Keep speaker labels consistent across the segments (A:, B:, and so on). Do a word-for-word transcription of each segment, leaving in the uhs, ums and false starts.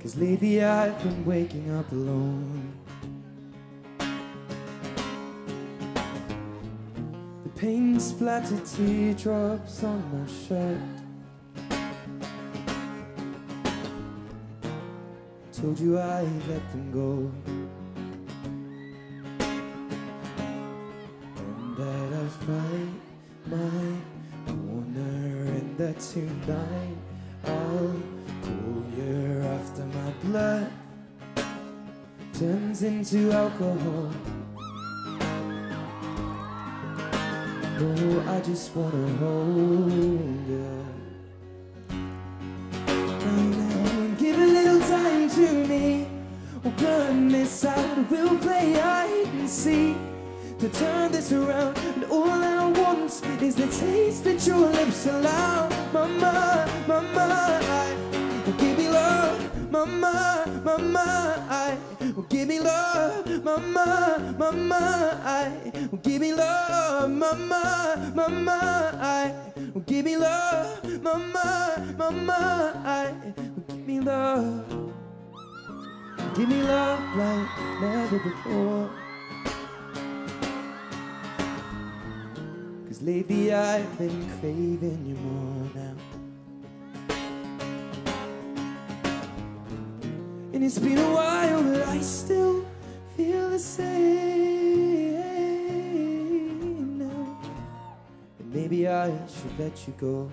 A: lately I've been waking up alone. The pain splattered teardrops on my shirt. Told you I let them go, and that I fight my corner, and that tonight I'll pull you after my blood turns into alcohol. Oh, I just wanna hold you. Now, now, give a little time to me. We'll burn this out, we'll play hide and seek to turn this around. And all I want is the taste that your lips allow. Mama, mama, I will give me love. Mama, mama, I will give me love. Mama, mama, I will give me love. Mama, mama, I will give me love. Mama, mama, I will give me love. Give me love like never before. 'Cause lately I've been craving you more now. And it's been a while, but I still feel the same now. And maybe I should let you go,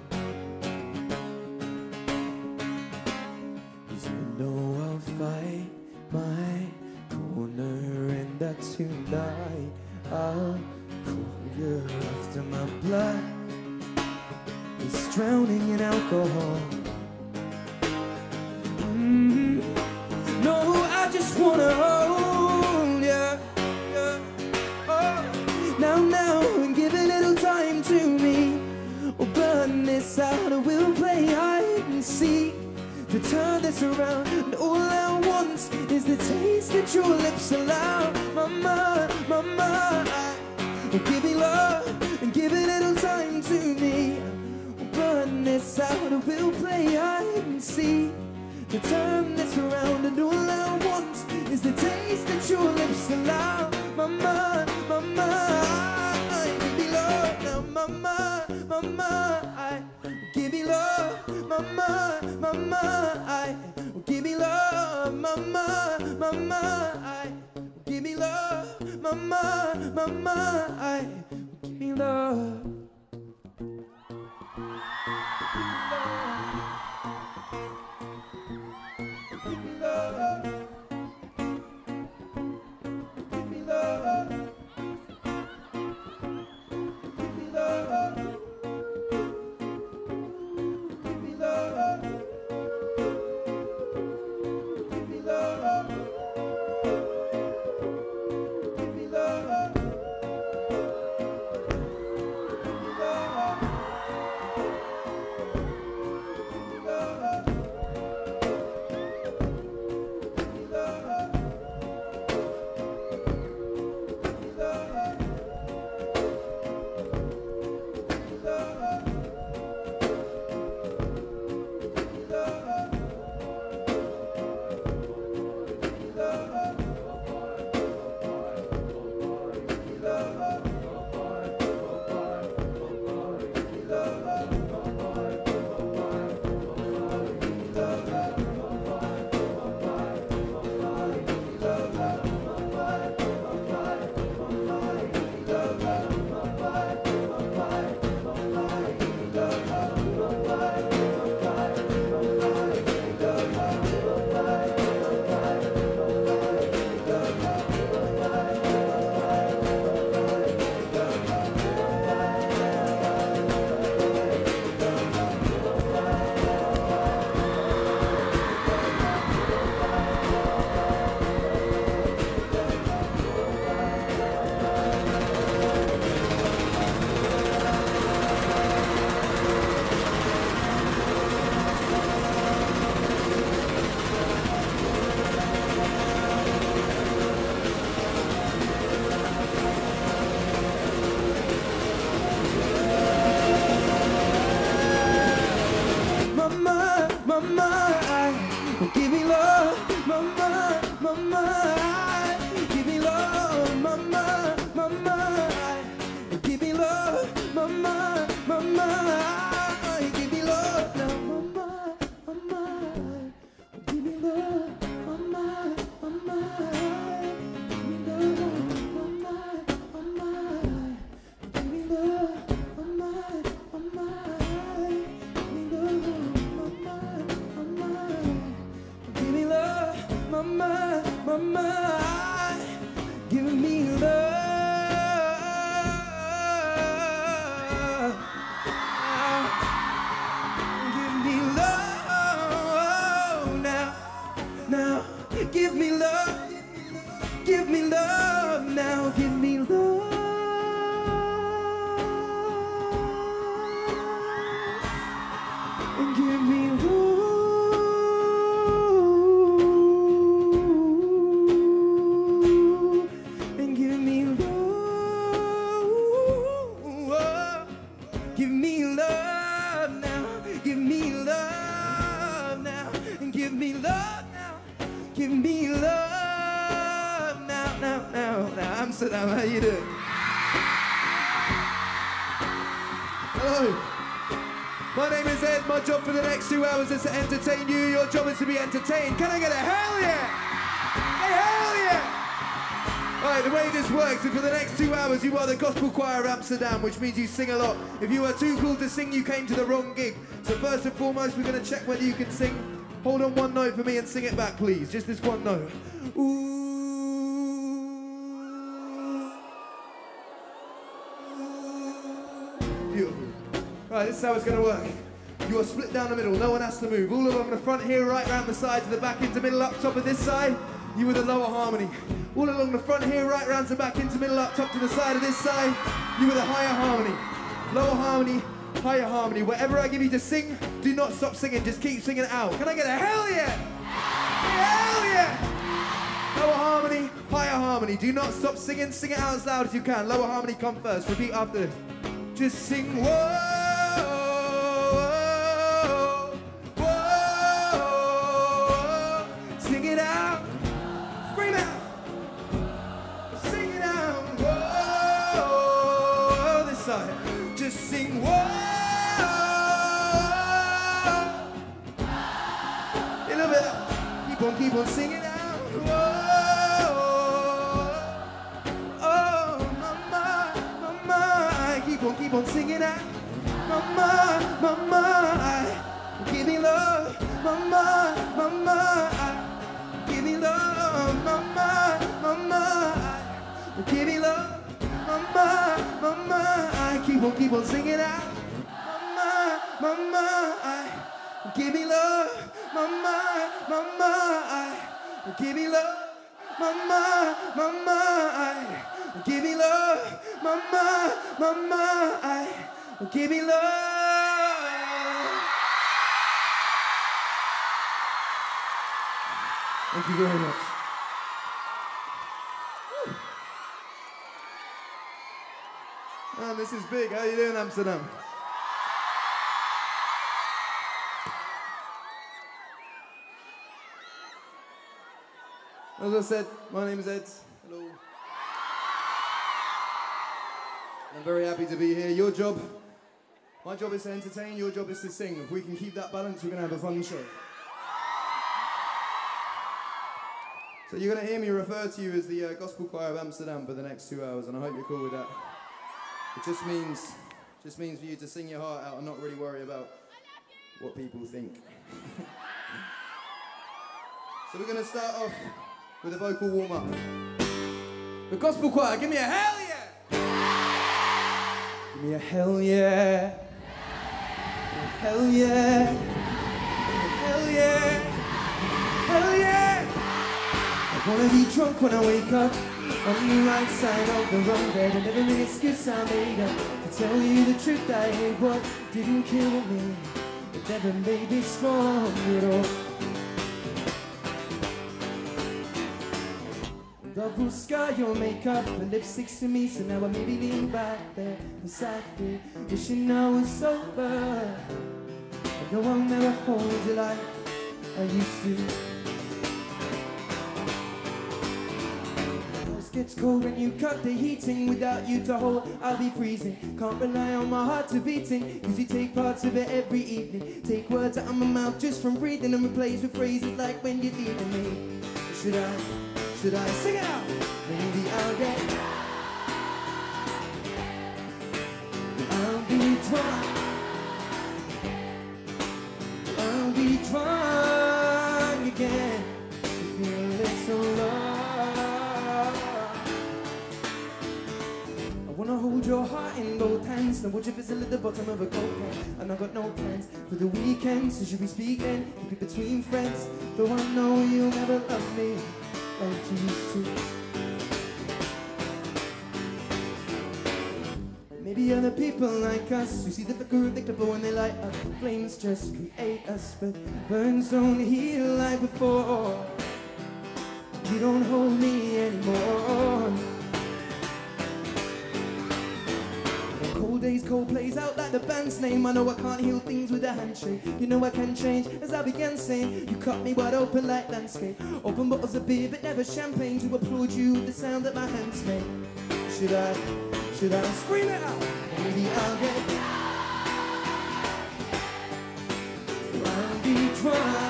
A: 'cause you know I'll fight my corner, and that tonight I'll call you after my blood is drowning in alcohol. Mm-hmm. No, I just wanna hold you. Yeah. Oh. Now, now, and give a little time to me. We'll burn this out, and we'll play hide and seek to turn this around. And all I want is the taste that your lips allow. Mama, mama, I will give me love, and give a little time to me. We'll burn this out, and we'll play hide and seek to turn this around. And all I want is the taste that your lips allow. Mama, mama, I give me love now. Mama, mama, I give me love. Mama, mama, I give me love. Mama, mama, I give me love. Mama, mama, I give me love. Give me love. Give me love. Give me love. Give me love. Give me love. Give me love. give me love now, give me love now, and give me love now, give me love now, now, now, now. Amsterdam, how you doing? Hello. My name is Ed. My job for the next two hours is to entertain you. Your job is to be entertained. Can I get a hell yeah? Hey, hell yeah! Alright, the way this works is for the next two hours you are the Gospel Choir of Amsterdam, which means you sing a lot. If you are too cool to sing, you came to the wrong gig. So first and foremost, we're going to check whether you can sing. Hold on one note for me and sing it back, please. Just this one note. Ooh. Beautiful. Right, this is how it's going to work. You are split down the middle. No one has to move. All along the front here, right round the side, to the back, into middle, up top of this side. You with a lower harmony. All along the front here, right round to back, into middle, up top to the side of this side. You with a higher harmony. Lower harmony, higher harmony. Whatever I give you to sing, do not stop singing. Just keep singing it out. Can I get a hell yeah? Hell yeah! Lower harmony, higher harmony. Do not stop singing. Sing it out as loud as you can. Lower harmony, come first. Repeat after this. Just sing whoa. Just sing whoa. A little bit. Keep on, keep on singing out. Whoa. Oh, mama, mama. Keep on, keep on singing out. Mama, mama. Give me love. Mama, mama. Give me love. Mama, mama. Give me love. Mama, mama, I keep on, keep on singing out. Mama, mama, I give me love. Mama, mama, I give me love. Mama, mama, I give me love. Mama, mama, I give me love. Thank you very much. Man, this is big. How you doing, Amsterdam? As I said, my name is Ed. Hello. I'm very happy to be here. Your job, my job is to entertain. Your job is to sing. If we can keep that balance, we're going to have a fun show. So you're going to hear me refer to you as the uh, Gospel Choir of Amsterdam for the next two hours, and I hope you're cool with that. It just means, just means for you to sing your heart out and not really worry about what people think. So we're going to start off with a vocal warm-up. The Gospel Choir, give me a hell yeah! Give me a hell yeah! A hell yeah! A hell yeah! Hell yeah! I wanna be drunk when I wake up, on the right side of the road, bed, and every excuse I made up to tell you the truth. I hate what didn't kill me, it never made me strong at all. Double scar your makeup and lipsticks to me, so now I maybe lean back there beside me, wishing I was sober. I know I'll never hold you like I used to. It's cold when you cut the heating. Without you to hold, I'll be freezing. Can't rely on my heart to beating, cause you take parts of it every evening. Take words out of my mouth just from breathing and replace with phrases like when you're leaving me. Should I, should I sing it out? Maybe I'll get I'll be drunk. I'll be drunk again. Feel it so long. I wanna hold your heart in both hands, now watch you fizzle at the bottom of a coke can. And I got no plans for the weekend, so should we speak then? Keep it between friends, though I know you'll never love me like you used to. Maybe other people like us who see the flicker of the clipper when they light up. Flames just create us, but burns don't heal like before. You don't hold me anymore. Cold days, cold plays out like the band's name. I know I can't heal things with a handshake. You know I can change, as I began saying. You cut me wide open like landscape. Open bottles of beer, but never champagne. To applaud you with the sound that my hands make. Should I, should I scream it out? Maybe I'll get I'll be drunk.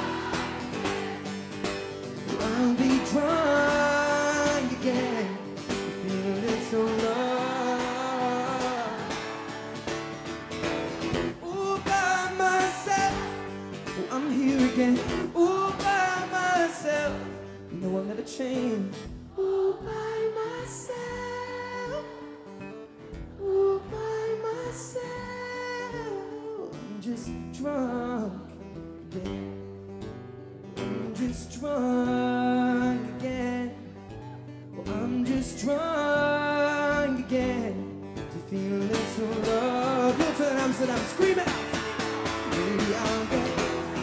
A: I'll be drunk again. Feeling so low. All by myself. Oh, I'm here again. All by myself. You know I'll never change. All by myself. All by myself. I'm just drunk again. I'm just drunk again. Well, I'm just drunk again. To feel it so love. Go to Amsterdam, scream it out. Maybe I'll get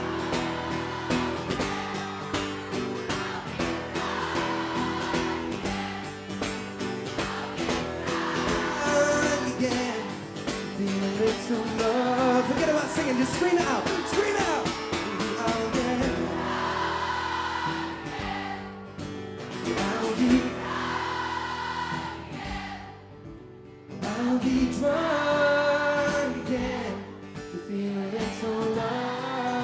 A: drunk again. Feel it so love. Forget about singing, just scream it out. Scream it out. Maybe I'll get I'll be drunk again to feel it so long.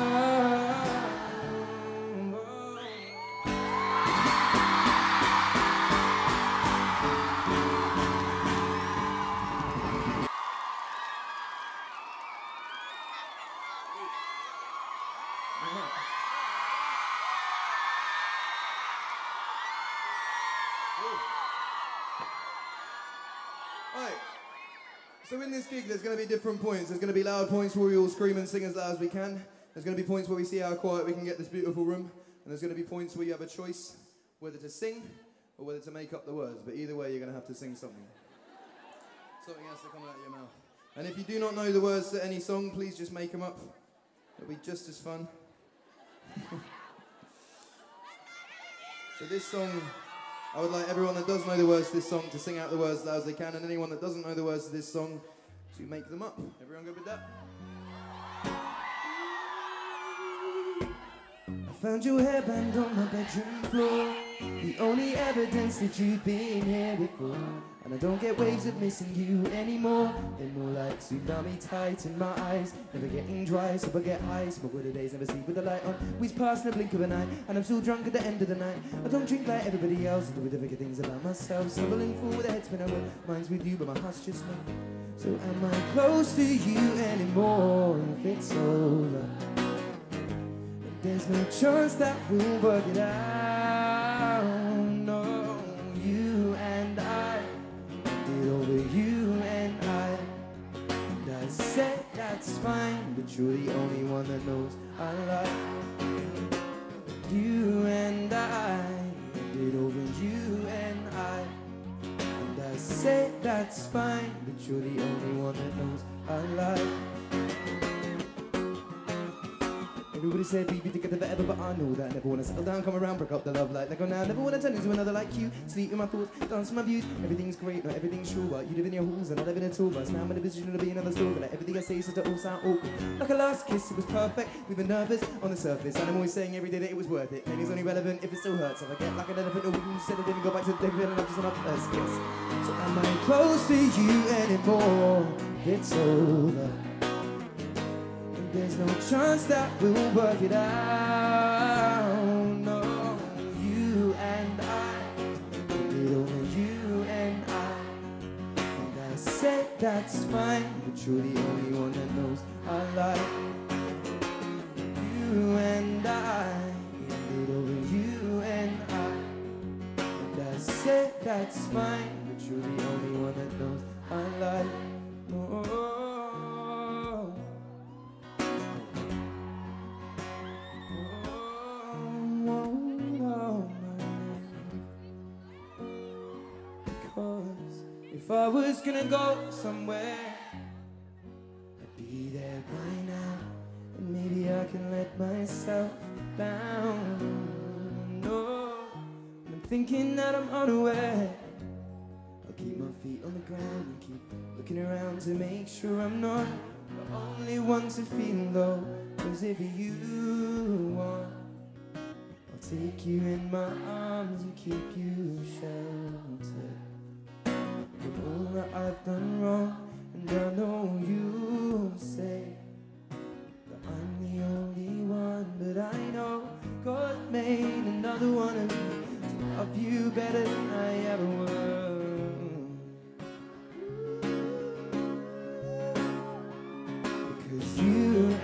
A: Right. So in this gig, there's going to be different points. There's going to be loud points where we all scream and sing as loud as we can. There's going to be points where we see how quiet we can get this beautiful room. And there's going to be points where you have a choice whether to sing or whether to make up the words. But either way, you're going to have to sing something. Something has to come out of your mouth. And if you do not know the words to any song, please just make them up. It'll be just as fun. So this song, I would like everyone that does know the words to this song to sing out the words as loud as they can, and anyone that doesn't know the words to this song to make them up. Everyone good with that? I found your hairband on my bedroom floor, the only evidence that you've been here before. And I don't get waves of missing you anymore. They're more like tsunami tides in my eyes, never getting dry, so I get high. Smoke with the days, never sleep with the light on. Whiz past in a blink of an eye, and I'm still drunk at the end of the night. I don't drink like everybody else, I do the bigger things about myself. Stumbling forward with a head spin, I will. Mine's with you, but my heart's just not. So am I close to you anymore? If it's over, and there's no chance that we'll work it out. No, you and I did over you and I. And I said that's fine, but you're the only one that knows I like. You and I did over you and I. And I said that's fine, but you're the only one that knows I like. Everybody said we'd be together forever, but I know that. Never wanna settle down, come around, break up the love like go now. Never wanna turn into another like you. Sleep in my thoughts, dance with my views. Everything's great, not everything's true, but you live in your halls and I live in a tour bus. Now I'm in a position to be another story. Like everything I say is to all sound awkward. Like a last kiss, it was perfect. We were nervous on the surface, and I'm always saying every day that it was worth it. Pain is only relevant if it still hurts. If I get like an elephant, or we can set it in and go back to the day feeling I'm just on our first kiss. So am I close to you anymore? It's over. There's no chance that we'll work it out. No, you and I did over you and I. And I said that's fine, but you're the only one that knows I like. You and I did over you and I. And I said that's fine, but you're the only one that knows I like. Oh. If I was gonna go somewhere, I'd be there by now, and maybe I can let myself down. No, I'm thinking that I'm unaware. I'll keep my feet on the ground and keep looking around to make sure I'm not the only one to feel low. Cause if you want, I'll take you in my arms and keep you sheltered with all that I've done wrong. And I know you say that I'm the only one, but I know God made another one of me to love you better than I ever would. Because you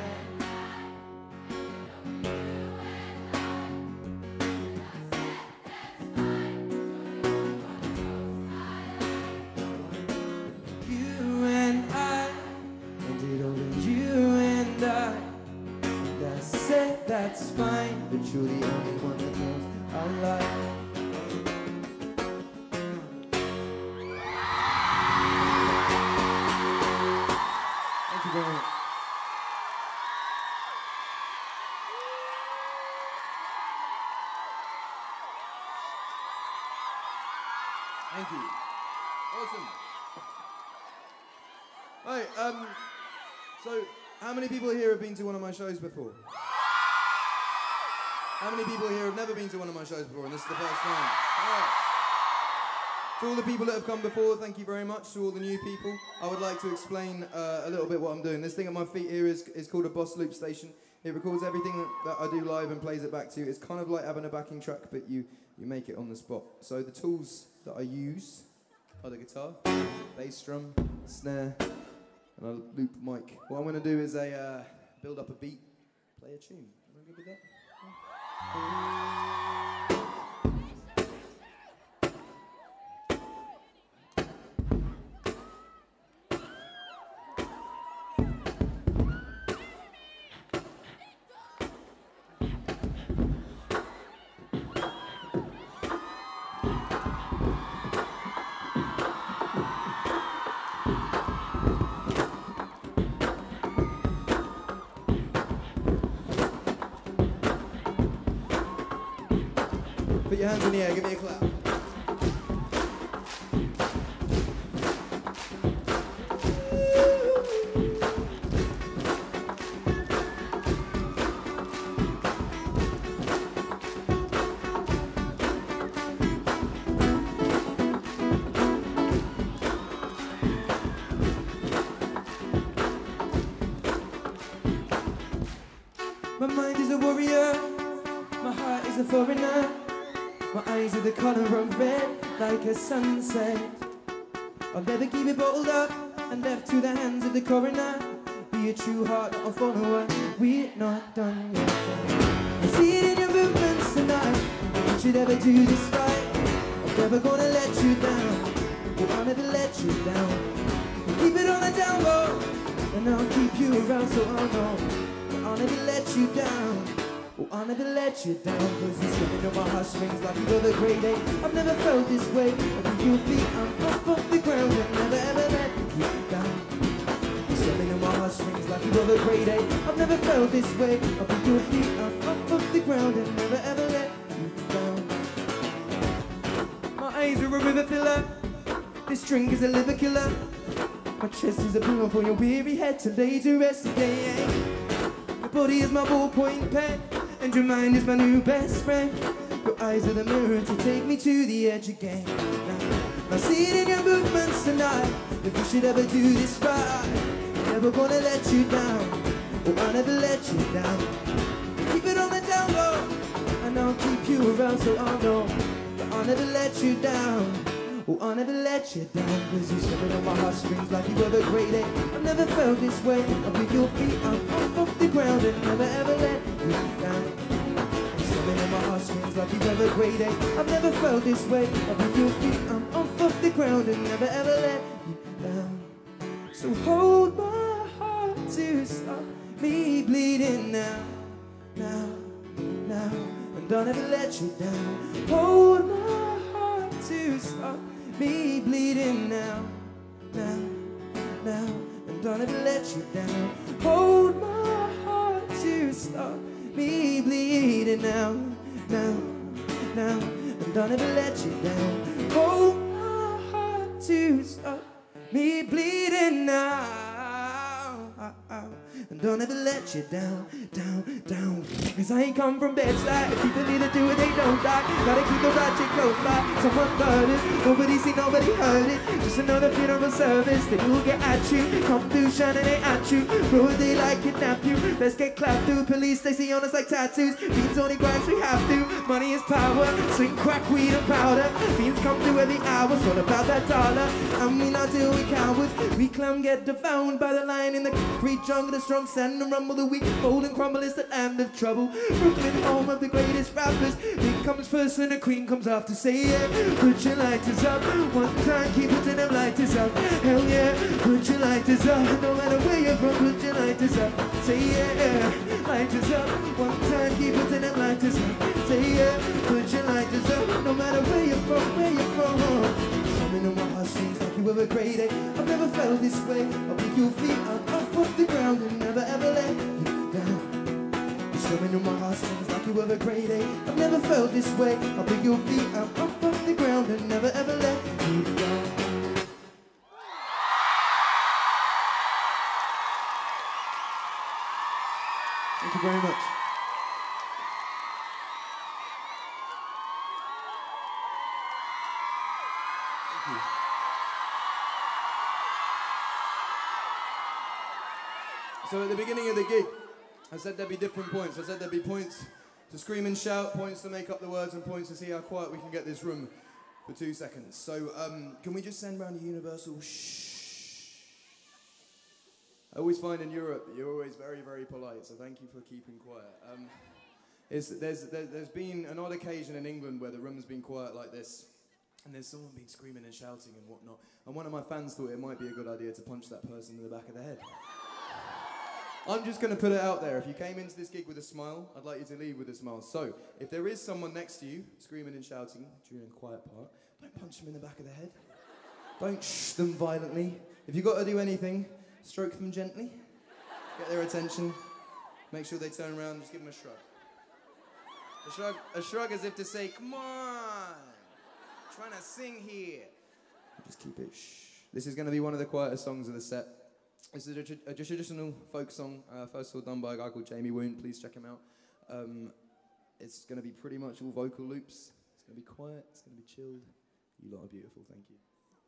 A: that's fine, but you're the only one that knows I like. Thank you very much. Thank you. Awesome. Right, um, so how many people here have been to one of my shows before? How many people here have never been to one of my shows before and this is the first time? All right. To all the people that have come before, thank you very much. To all the new people, I would like to explain uh, a little bit what I'm doing. This thing at my feet here is, is called a Boss Loop Station. It records everything that, that I do live and plays it back to you. It's kind of like having a backing track, but you, you make it on the spot. So the tools that I use are the guitar, bass drum, snare, and a loop mic. What I'm going to do is a uh, build up a beat, play a tune. Am I good with that? Put your hands in the air, give me a clap. My mind is a warrior, my heart is a foreigner. My eyes are the colour of red, like a sunset. I'll never keep it bottled up and left to the hands of the coroner. Be a true heart, not a follower. We're not done yet. I see it in your movements tonight. You should ever do this right. I'm never gonna let you down, but I'll never let you down. Keep it on the down low, and I'll keep you around so I'll know that I'll never let you down. Oh, I'll never let you down, cause you're swimming on my heartstrings like you're the grade A. I've never felt this way, and you'll be I'm off off the ground and never ever let you down. You're swimming on my heartstrings like you're the grade A. I've never felt this way, I'll be your feet I'm off off the ground and never ever let you down. My eyes are a river filler, this drink is a liver killer. My chest is a pillow for your weary head to lay to rest today. Your body is my ballpoint pen, and your mind is my new best friend. Your eyes are the mirror to take me to the edge again. Now, I see it in your movements tonight. If you should ever do this right, I'm never gonna let you down. Oh, I'll never let you down. Keep it on the down low, and I'll keep you around so I'll know that I'll never let you down. Oh, I'll never let you down, cause you're swimming on my heartstrings like you were the grade A. I've never felt this way, I'll be your feet I'm off off the ground and never ever let you down. I'm swimming on my heartstrings like you were the grade A. I've never felt this way, I'll be your feet I'm off off the ground and never ever let you down. So hold my heart to stop me bleeding now, now, now, and I'll never let you down. Hold my heart to stop me bleeding now, now, now, and I'll never let you down. Hold my heart to stop me bleeding now, now, now, and I'll never let you down. Hold my heart to stop me bleeding now. And don't ever let you down, down, down. Cause I ain't come from bedside. People either do it, they don't die. Gotta keep the ratchet close by. Someone murdered, nobody see, nobody heard it. Just another funeral service. They will get at you. Come through shining they at you. Broad daylight kidnap you. Let's get clapped through. Police they see on us like tattoos. Beans only crimes we have to. Money is power. Swing crack, weed and powder. Beans come through every hour. It's all about that dollar. And we not till we cowards. We clown get devoured by the lion in the concrete jungle. The strong sand and rumble. The weak fold and crumble. It's the land of trouble. Brooklyn, home of the greatest rappers. King comes first and the queen comes after. Say yeah. Put your lighters up. One time keep it to them lighters up. Hell yeah. Put your lighters up. No matter where you're from, put your lighters up. Say yeah. Lighters up. One time keep it to them lighters up. Say yeah. Put your lighters up. No matter where you're from, where you're from. Coming on my heartstrings like you were a great day. I've never felt this way. I'll pick your feet up off of the ground and never ever let you down. It's coming on my heartstrings like you were a great day. I've never felt this way. I'll pick your feet up off of the ground and never ever let you down. Thank you very much. Thank you. So at the beginning of the gig, I said there'd be different points. I said there'd be points to scream and shout, points to make up the words, and points to see how quiet we can get this room for two seconds. So um, can we just send round a universal shh? I always find in Europe, you're always very, very polite, so thank you for keeping quiet. Um, it's, there's, there, there's been an odd occasion in England where the room's been quiet like this, and there's someone been screaming and shouting and whatnot, and one of my fans thought it might be a good idea to punch that person in the back of the head. I'm just going to put it out there. If you came into this gig with a smile, I'd like you to leave with a smile. So, if there is someone next to you screaming and shouting during the quiet part, don't punch them in the back of the head. Don't shh them violently. If you've got to do anything, stroke them gently, get their attention, make sure they turn around, just give them a shrug. A shrug, a shrug as if to say, come on, I'm trying to sing here. Just keep it shh. This is going to be one of the quietest songs of the set. This is a, tra a traditional folk song, uh, first of all done by a guy called Jamie Woon. Please check him out. Um, it's going to be pretty much all vocal loops. It's going to be quiet, it's going to be chilled. You lot are beautiful, thank you.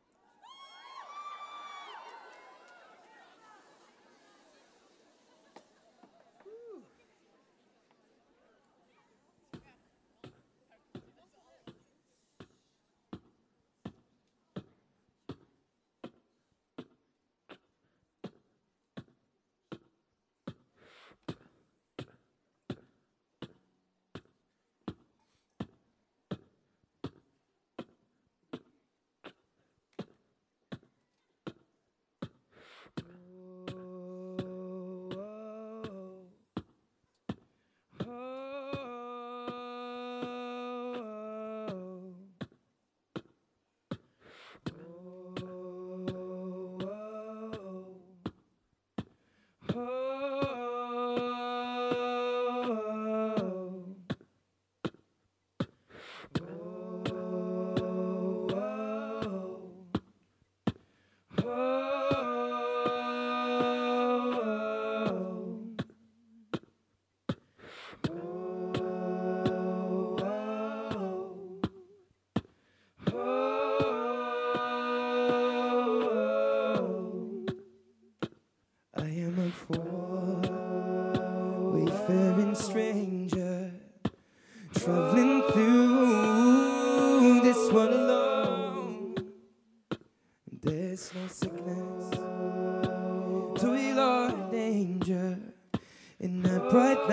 A: Wayfaring stranger, traveling through this world alone. There's no sickness, toil or danger in that bright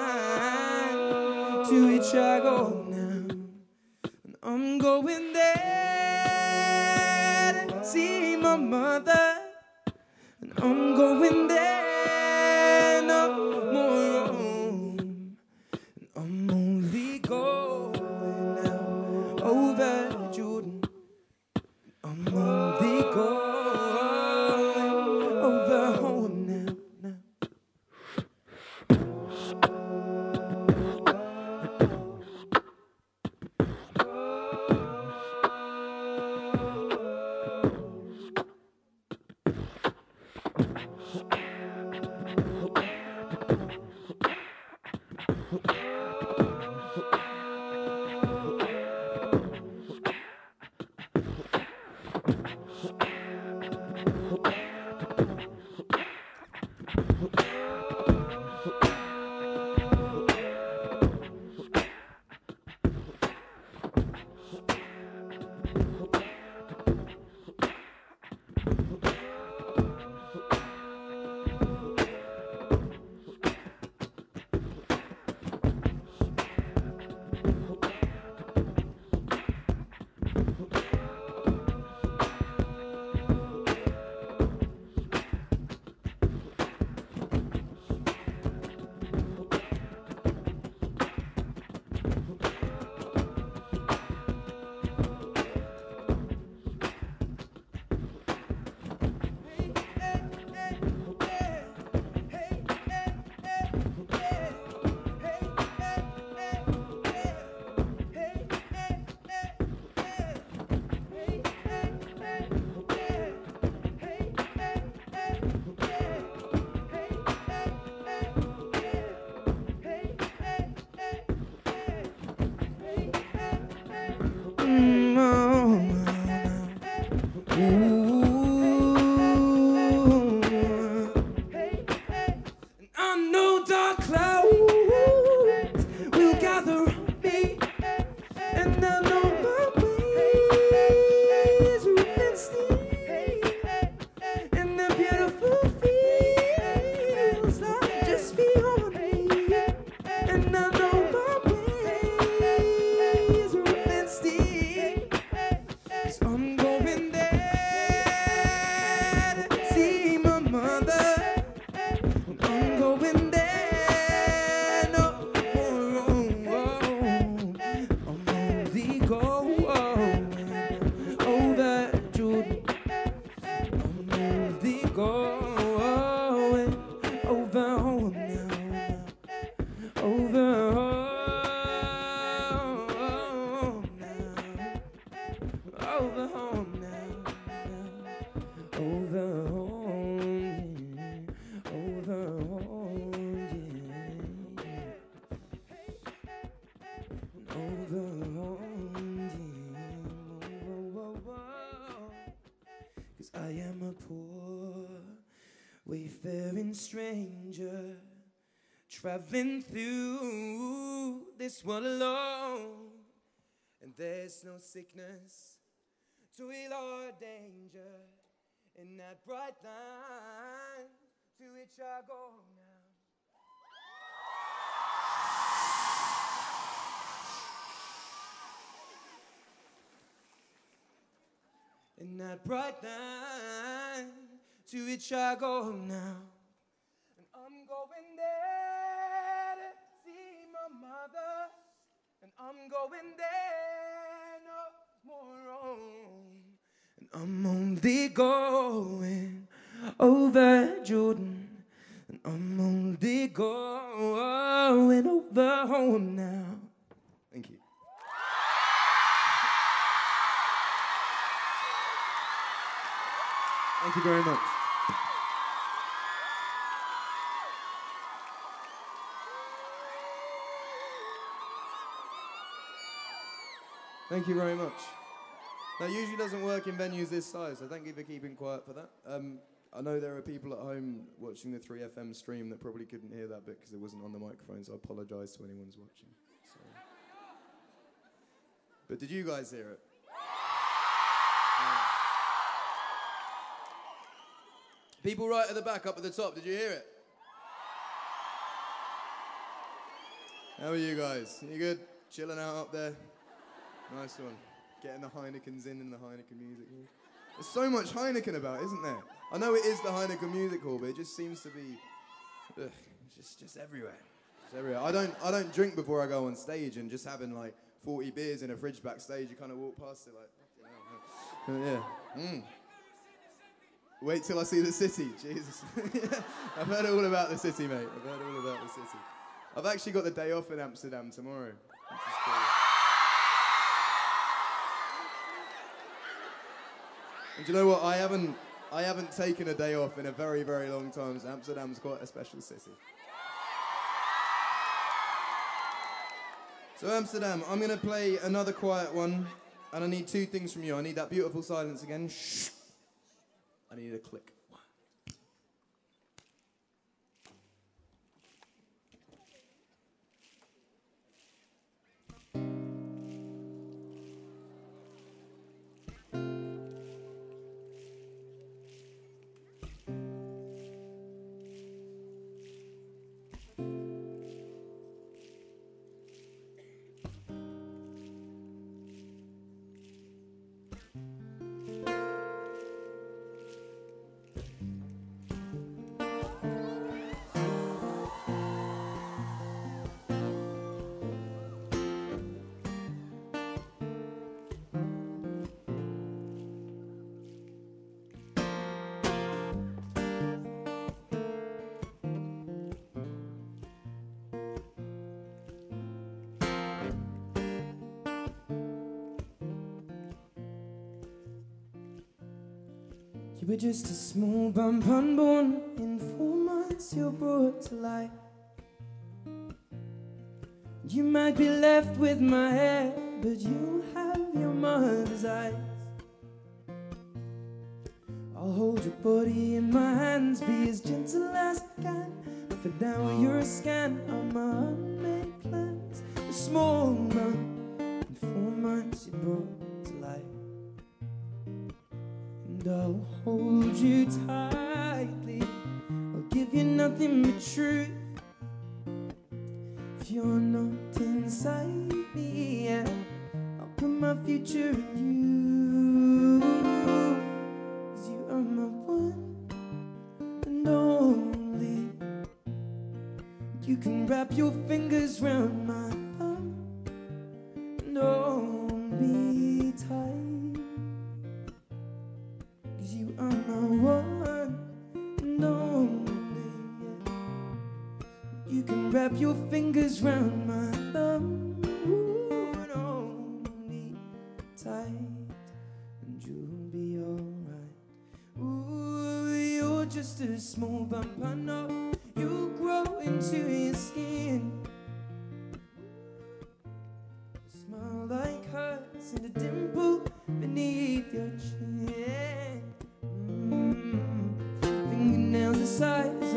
A: line to which I go now. And I'm going there to see my mother, and I'm going there. wayfaring stranger, traveling through this world alone. And there's no sickness to heal or danger in that bright line to which I go now. In that bright line to which I go now. And I'm going there to see my mother. And I'm going there no more on. And I'm only going over Jordan. And I'm only going over home now. Thank you. Thank you very much. Thank you very much. That usually doesn't work in venues this size, so thank you for keeping quiet for that. Um, I know there are people at home watching the three F M stream that probably couldn't hear that bit because it wasn't on the microphone, so I apologise to anyone who's watching. So. But did you guys hear it? Yeah. People right at the back, up at the top, did you hear it? How are you guys? You good? Chilling out up there? Nice one. Getting the Heinekens in in the Heineken Music Hall. There's so much Heineken about, isn't there? I know it is the Heineken Music Hall, but it just seems to be, ugh, just just everywhere. Just everywhere. I don't I don't drink before I go on stage, and just having like forty beers in a fridge backstage, you kind of walk past it like, oh, yeah. Mm. Wait till I see the city, Jesus. I've heard all about the city, mate. I've heard all about the city. I've actually got the day off in Amsterdam tomorrow, which is cool. And do you know what? I haven't, I haven't taken a day off in a very, very long time, so Amsterdam's quite a special city. So Amsterdam, I'm going to play another quiet one, and I need two things from you. I need that beautiful silence again. Shh. I need a click. You were just a small bump unborn. In four months you're brought to life. You might be left with my hair, but you'll have your mother's eyes. I'll hold your body in my hands, be as gentle as I can. But for now you're a scan of my unmade plans. A small bump, in four months you're brought to life. And I'll hold you tightly, I'll give you nothing but truth. If you're not inside me, yeah, I'll put my future in you. Cause you are my one and only. You can wrap your fingers round my thumb and hold me tight. You are my one and only, yeah. You can wrap your fingers round my thumb, ooh, and hold me tight, and you'll be alright. Ooh, you're just a small bump, I know. You'll grow into your skin. A smile like hers and a dimple beneath your chin. Fingernails the size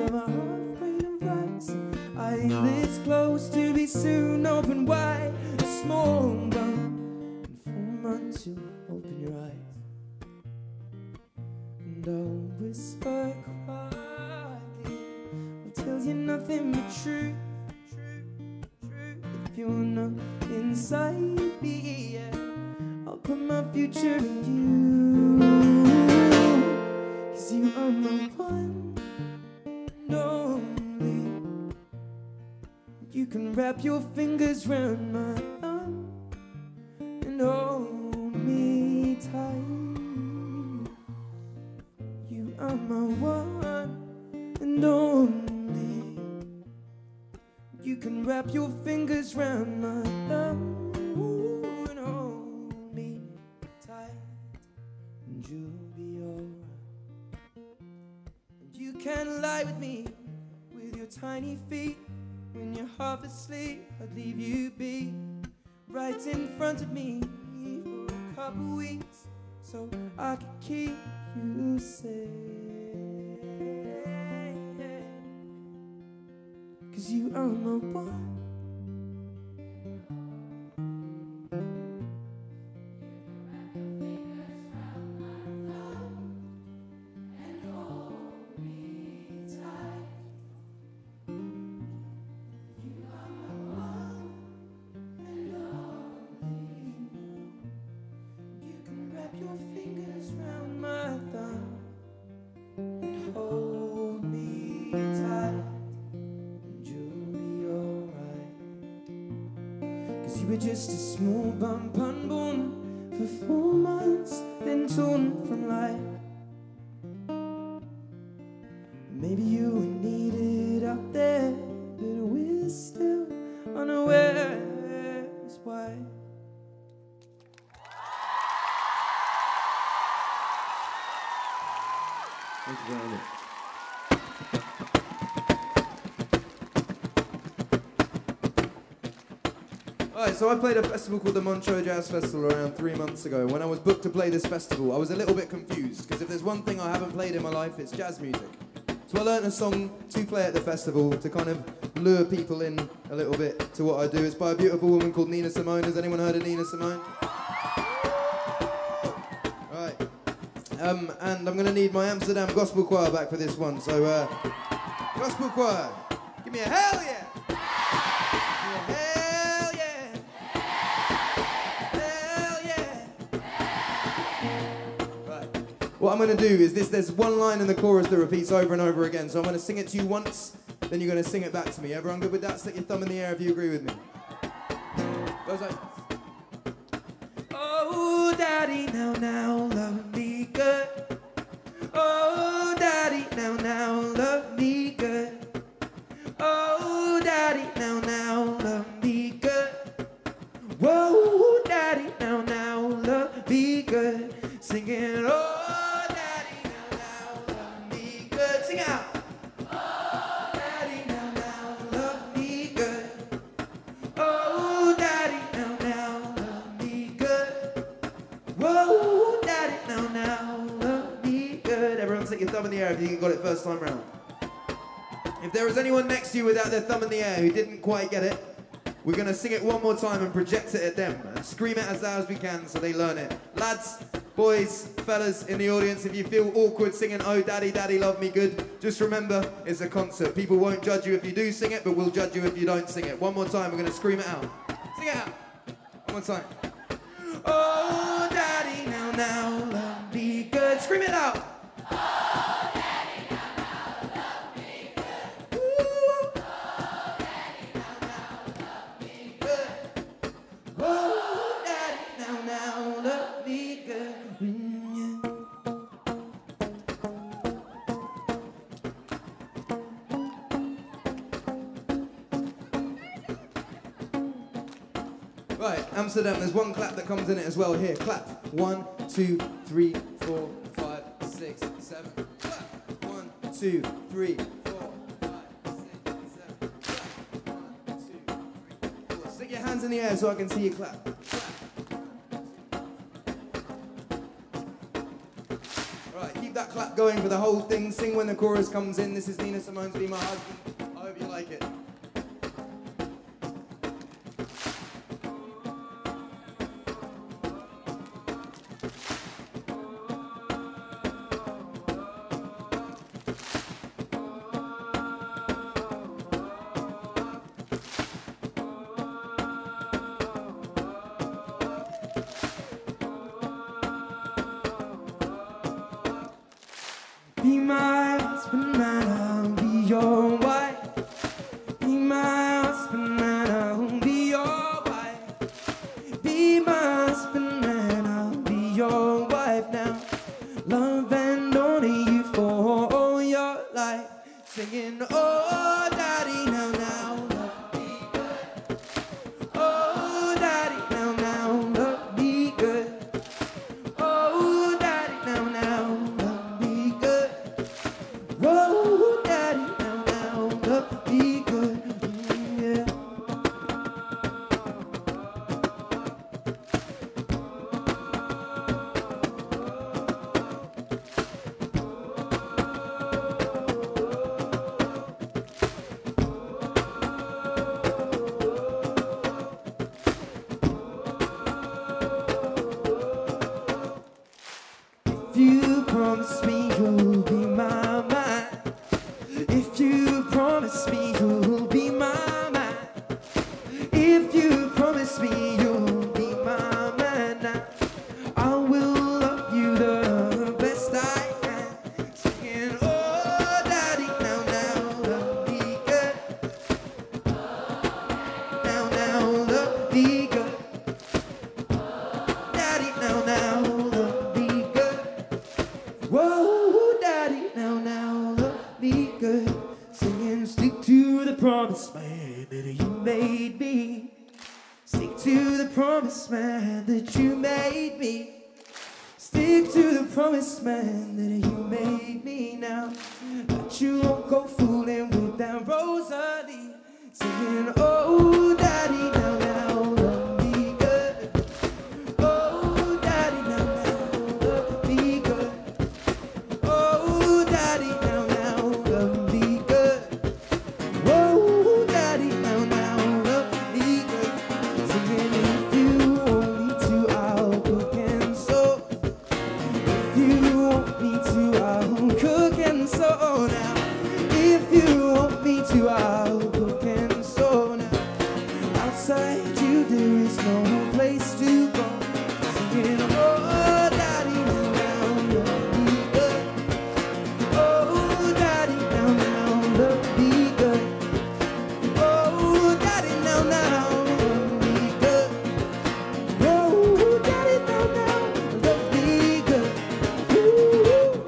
A: tells you nothing but truth. True, true. If you're not inside me, yeah, I'll put my future in you. Cause you are my one and only. You can wrap your fingers round my thumb and hold me tight. You are my one and only. You can wrap your fingers round my thumb, ooh, and hold me tight, and you'll be alright. And you can lie with me with your tiny feet. When you're half asleep, I'd leave you be right in front of me for a couple weeks, so I could keep you safe. Cause you are my one. You were just a small bump unborn for four months, then torn from life. Maybe you were needed up there, but we're still unaware as why. Thank you very much. Alright, so I played a festival called the Montreux Jazz Festival around three months ago. When I was booked to play this festival, I was a little bit confused, because if there's one thing I haven't played in my life, it's jazz music. So I learnt a song to play at the festival to kind of lure people in a little bit to what I do. It's by a beautiful woman called Nina Simone. Has anyone heard of Nina Simone? Right. Um, and I'm going to need my Amsterdam Gospel Choir back for this one. So, uh, Gospel Choir, give me a hell yeah! What I'm going to do is this, there's one line in the chorus that repeats over and over again, so I'm going to sing it to you once, then you're going to sing it back to me. Everyone good with that? Stick your thumb in the air if you agree with me. Goes like, oh, daddy, now, now, love me good. Oh, daddy, now, now, love me good. Oh, daddy, now, now, love me good. Whoa, daddy, now, now, love me good. Singing, oh. Sing out. Oh, daddy, now, now, love me good. Oh, daddy, now, now, love me good. Whoa, daddy, now, now, love me good. Everyone stick your thumb in the air if you got it first time round. If there was anyone next to you without their thumb in the air who didn't quite get it, we're going to sing it one more time and project it at them and scream it as loud as we can so they learn it. Lads, boys, fellas in the audience, if you feel awkward singing Oh Daddy, Daddy Love Me Good, just remember it's a concert. People won't judge you if you do sing it, but we'll judge you if you don't sing it. One more time, we're going to scream it out. Sing it out. One more time. Oh Daddy, now, now, love me good. Scream it out. Oh Daddy, now, now, love me good. Ooh. Oh Daddy, now, now, love me good. Oh Daddy, now, now, love me good. Right, Amsterdam, there's one clap that comes in it as well. Here, clap. One, two, three, four, five, six, seven. Clap. One, two, three, four, five, six, seven. Clap. One, two, three, four. Stick your hands in the air so I can see you clap. Clap. Right, keep that clap going for the whole thing. Sing when the chorus comes in. This is Nina Simone's Be My Husband. I hope you like it. Be my husband and I'll be your wife. Be my husband and I'll be your wife. Be my husband and I'll be your wife now. Love and honor you for all your life. Singing, oh, daddy, now, now, love me good. Oh, daddy, now, now, love me good. Oh, daddy, now, now, love me good. Oh, daddy, now, now, love me good. Mm, yeah. If you promise me you'll be my man, if you promise me you'll be my man, if you promise me you'll be my man now, I will love you the best I can. Singing, oh, daddy, now, now, love me good. Now, now, love me good. Daddy, now, now, love me good. Whoa, daddy, now, now, love me good. Singing, stick to the promised man that you made me. Stick to the promised man that you made me. Stick to the promised man that you made me now. That you won't go fooling with that Rosalie. Singing, oh, daddy, now, now, love me good. Oh, daddy, now, now, love me good. Oh, daddy, now, now, love me good. Whoa, daddy, now, now, love me good. Singing, if you want me to, I'll cook and sew. If you want me to, I'll cook and sew now. If you want me to, I'll cook and sew now. Outside you, there is no place to go. Singing, oh, daddy, now, now, love me good. Oh, daddy, now, now, love me good. Oh, daddy, now, now, love me good. Oh, daddy, now, now, love me good. Ooh, ooh.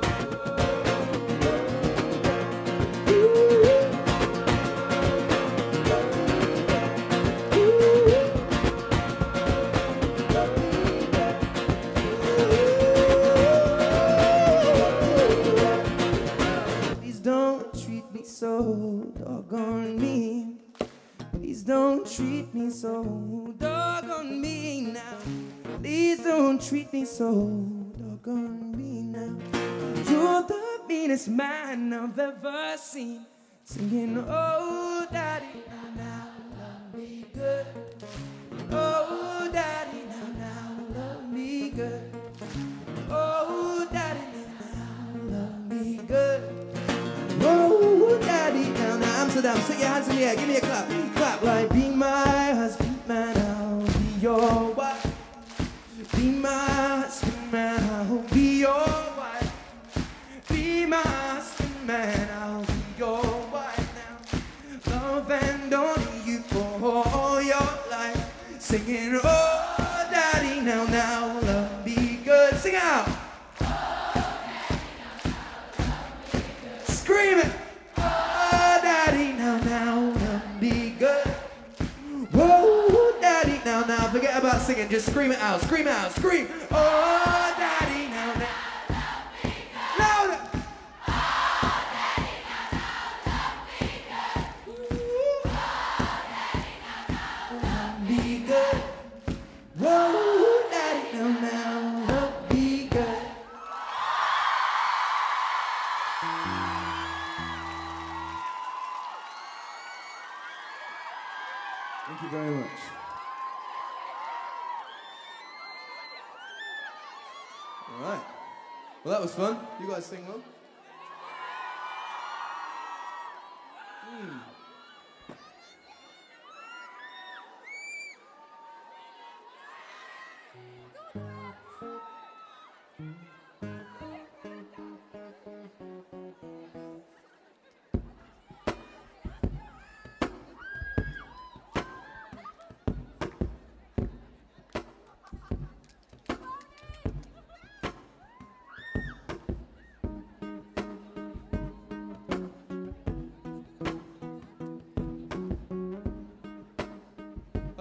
A: Please don't treat me so doggone mean. Please don't treat me so doggone mean now. Please don't treat me so doggone mean now. You're the meanest man I've ever seen. Singing, oh, daddy, now, now, love me good. Oh, daddy, now, now, love me good. Oh, daddy, now, now, love me good. Oh, daddy, now, now, Amsterdam, stick your hands in the air, give me a clap. Clap like, be my husband, man, I'll be your wife. Be my husband, man, I'll be your wife. Be my husband, man, I'll be your wife now. Love and honor you for all your life. Singing, oh, daddy, now, now, love me good. Sing out. Scream it. Oh, daddy, now, now, love me good. Whoa, daddy, now, now, forget about singing, just scream it out, scream it out, scream. Oh, daddy, now, now. Louder. Love me good. Whoa, daddy, now, now, love me good. Thank you very much. All right. Well, that was fun. You guys sing well. Hmm.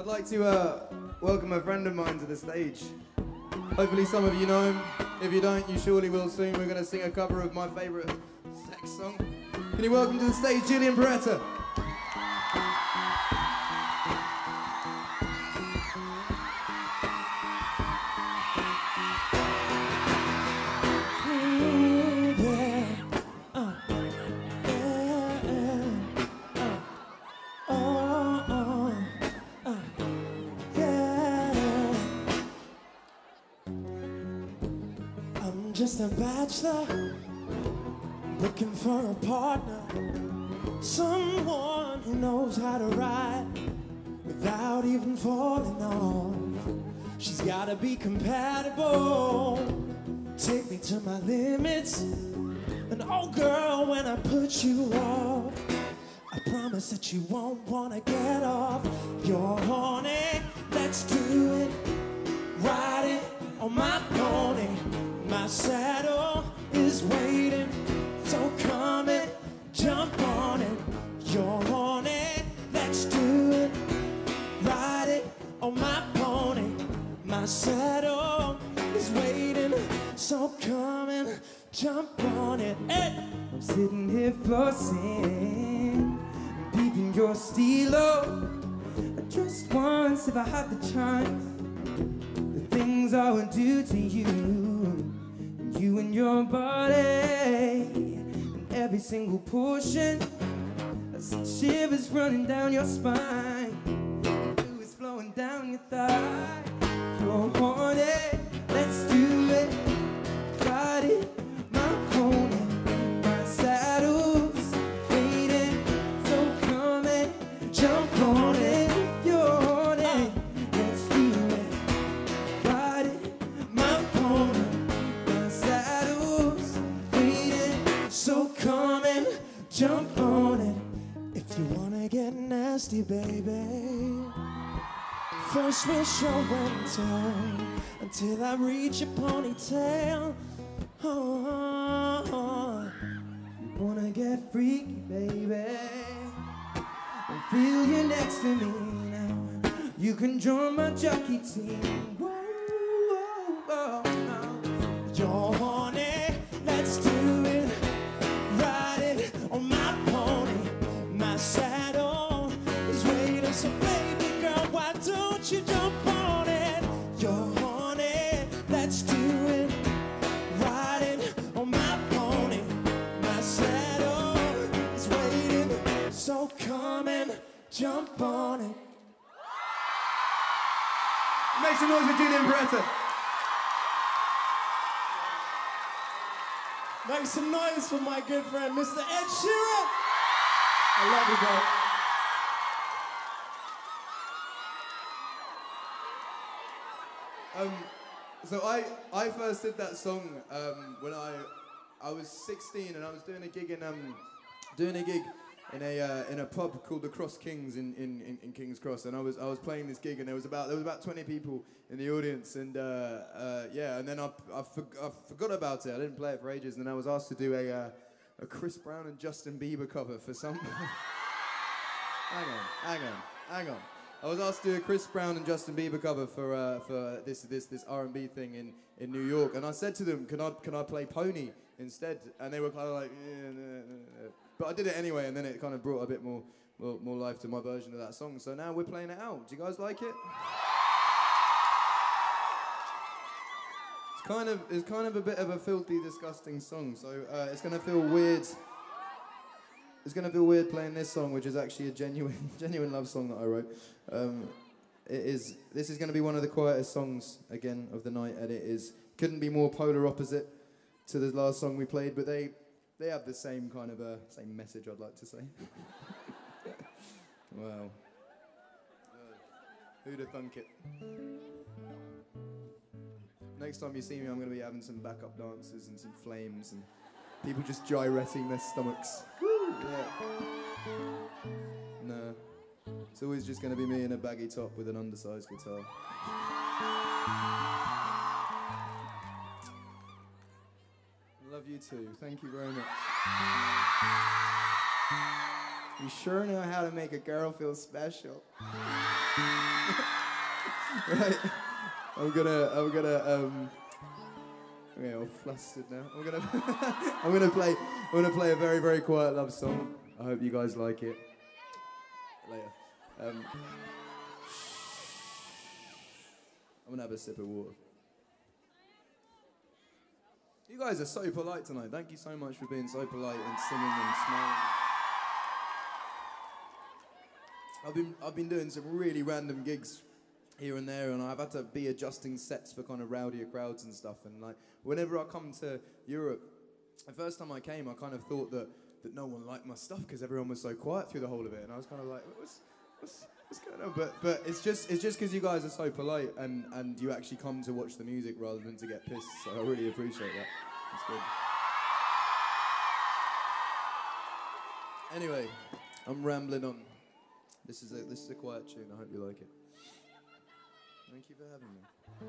A: I'd like to uh, welcome a friend of mine to the stage. Hopefully some of you know him. If you don't, you surely will soon. We're going to sing a cover of my favourite sex song. Can you welcome to the stage Julian Beretta?
B: Just a bachelor, looking for a partner, someone who knows how to ride without even falling off. She's gotta be compatible, take me to my limits, and oh girl, when I put you off, I promise that you won't wanna get off. You're horny, let's do it, ride it on my pony. My saddle is waiting, so come and jump on it. You're on it, let's do it. Ride it on my pony. My saddle is waiting, so come and jump on it. Hey!
A: I'm sitting here flossing, peeping your stilo. Just once, if I had the chance, the things I would do to you. You and your body, and every single portion, I see shivers running down your spine, fluids flowing down your thigh. You're horny, let's do it, ride it, my pony, my saddle's waiting, so come and jump on it. You're horny, let's do it, ride it, my pony. So come and jump on it.
B: If you wanna get nasty, baby, first we'll show and tell until I reach your ponytail. Oh, oh, oh.
A: You wanna get freaky, baby, and feel you next to me now. You can join my jockey team. Whoa, whoa, whoa, whoa.
B: You're horny, let's do it. On my pony, my saddle is waiting. So baby girl, why don't you jump on it? You're horny, let's do it. Riding on my pony, my saddle is waiting. So come and jump on it.
A: Make some noise for Julian Beretta.
B: Make some noise for my good friend, Mister Ed Sheeran. I love
A: Um,
B: you, bro.
A: so I, I first did that song um, when I, I was sixteen and I was doing a gig in um, doing a gig in a uh, in a pub called the Cross Kings in, in, in, in King's Cross, and I was I was playing this gig and there was about there was about twenty people in the audience, and uh, uh, yeah, and then I I, for, I forgot about it. I didn't play it for ages, and then I was asked to do a uh, a Chris Brown and Justin Bieber cover for some. hang on, hang on, hang on. I was asked to do a Chris Brown and Justin Bieber cover for uh, for this this this R and B thing in, in New York, and I said to them, "Can I can I play Pony instead?" And they were kind of like, yeah, nah, nah, nah. But I did it anyway, and then it kind of brought a bit more, more more life to my version of that song. So now we're playing it out. Do you guys like it? It's kind of it's kind of a bit of a filthy, disgusting song. So uh, it's gonna feel weird. It's gonna feel weird playing this song, which is actually a genuine, genuine love song that I wrote. Um, it is. This is gonna be one of the quietest songs again of the night, and it is couldn't be more polar opposite to the last song we played. But they, they have the same kind of a same message. I'd like to say. Wow. Who'd have thunk it? Next time you see me, I'm gonna be having some backup dancers and some flames and people just gyrating their stomachs. Yeah. No. It's always just going to be me in a baggy top with an undersized guitar. Love you too. Thank you very much. You sure know how to make a girl feel special. Right. I'm gonna, I'm gonna, um, I'm getting all flustered now. I'm gonna, I'm gonna play, I'm gonna play a very, very quiet love song. I hope you guys like it. Later. Um, I'm gonna have a sip of water. You guys are so polite tonight. Thank you so much for being so polite and singing and smiling. I've been, I've been doing some really random gigs here and there, and I've had to be adjusting sets for kind of rowdier crowds and stuff. And like, whenever I come to Europe, the first time I came, I kind of thought that, that no one liked my stuff because everyone was so quiet through the whole of it, and I was kind of like, what's, what's, what's going on? But but it's just it's just because you guys are so polite and and you actually come to watch the music rather than to get pissed. So I really appreciate that. It's good. Anyway, I'm rambling on. This is a this is a quiet tune. I hope you like it. Thank you for having me.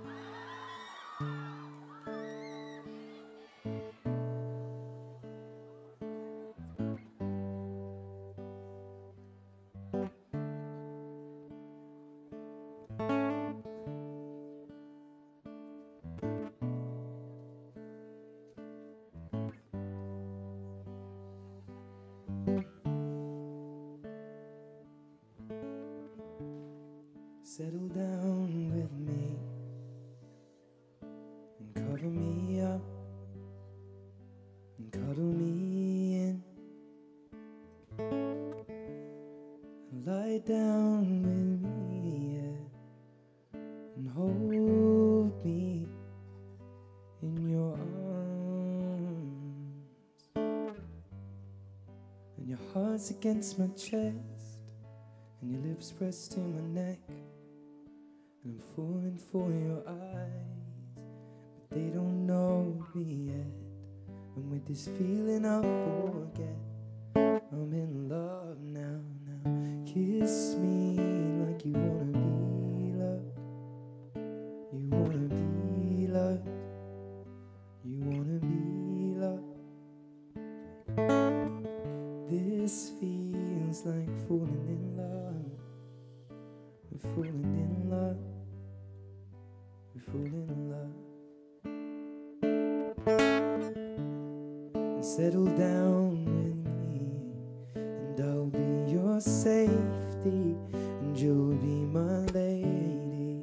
B: Settle down with me and cover me up and cuddle me in and lie down with me, yeah, and hold me in your arms, and your heart's against my chest and your lips pressed to my neck. And I'm falling for your eyes, but they don't know me yet. And with this feeling I'll forget I'm in love now, now. Kiss me like you wanna be loved. You wanna be loved. You wanna be loved. This feels like falling in love. We're falling in love. We fall in love and settle down with me, and I'll be your safety and you'll be my lady.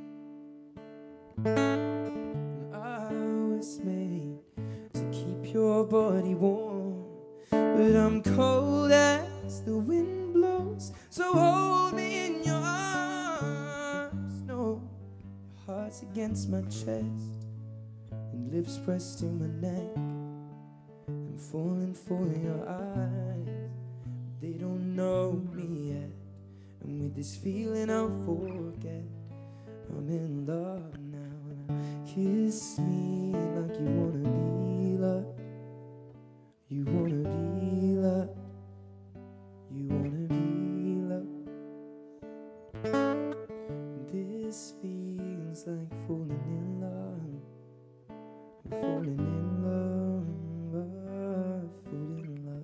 B: And I was made to keep your body warm, but I'm cold as the wind blows, so hold me in your arms. No, heart's against my chest and lips pressed to my neck. I'm falling for your eyes, they don't know me yet. And with this feeling I'll forget I'm in love now. Now kiss me like you wanna be loved. You wanna be loved. You wanna be loved. This feels like falling in love. We're falling in love, falling in love.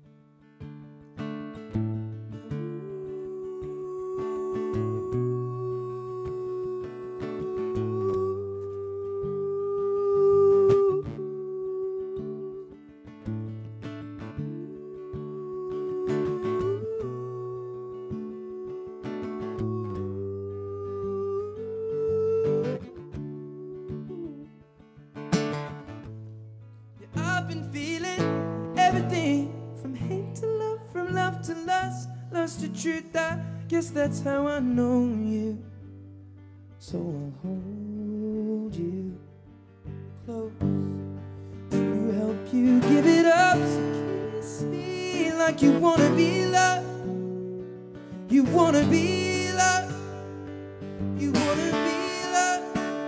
B: I've been feeling everything from hate to love, from love to lust, lust to truth. I guess that's how I know you. So I'll hold you close to help you give it up. So kiss me like you wanna be loved. You wanna be loved. You wanna be loved.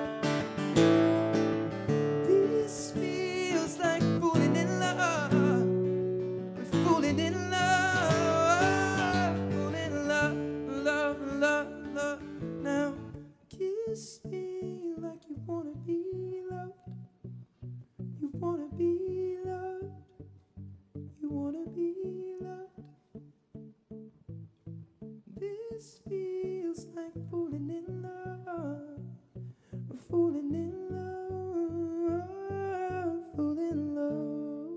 B: This feels like falling in love. We're falling in love. Falling in love, love, love, love. Now kiss me like you wanna be loved. You wanna be loved. You wanna be loved. This feels
A: feels like falling in love, falling in love, falling in love.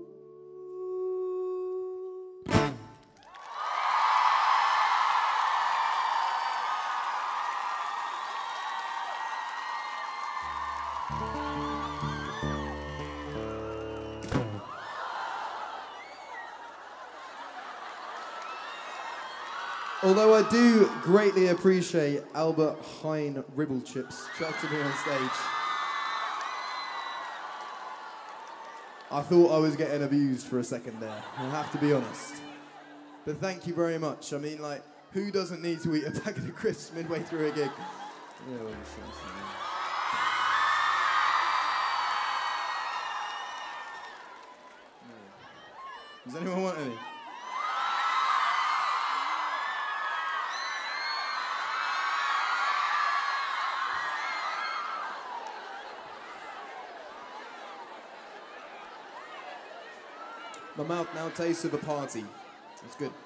C: Although I do greatly appreciate Albert Heijn ribble chips chucked to me on stage, I thought I was getting abused for a second there, I have to be honest. But thank you very much. I mean, like, who doesn't need to eat a packet of crisps midway through a gig? Yeah, well, does anyone want any? My mouth now tastes of a party. That's good.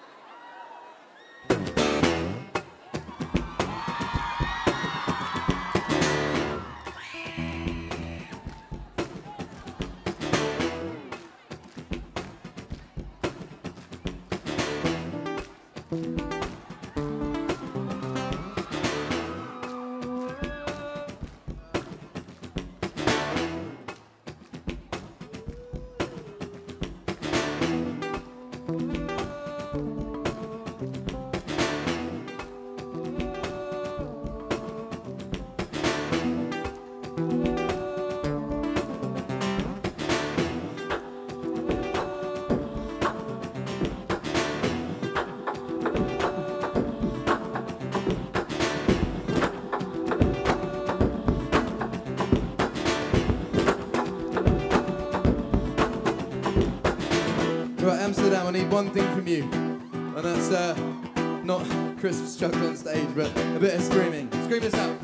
C: Right, Amsterdam, I need one thing from you, and that's uh, not crisps chucked on stage, but a bit of screaming. Scream this out.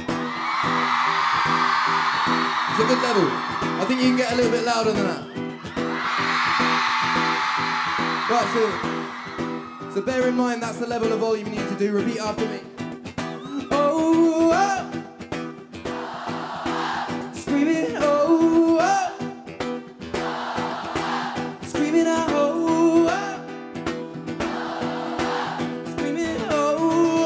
C: It's a good level. I think you can get a little bit louder than that. Right, so, so bear in mind that's the level of volume you need to do. Repeat after me.
A: Oh, oh. Screaming, oh, oh. Screaming out, oh, oh. Screaming, oh,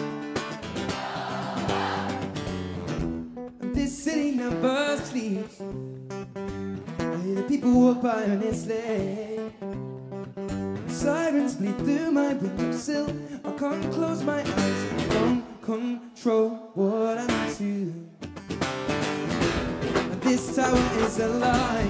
A: oh. And this city never sleeps. I hear the people walk by on its sleigh. Sirens bleed through my windowsill. I can't close my eyes. I don't control what I'm into. And this tower is a lie.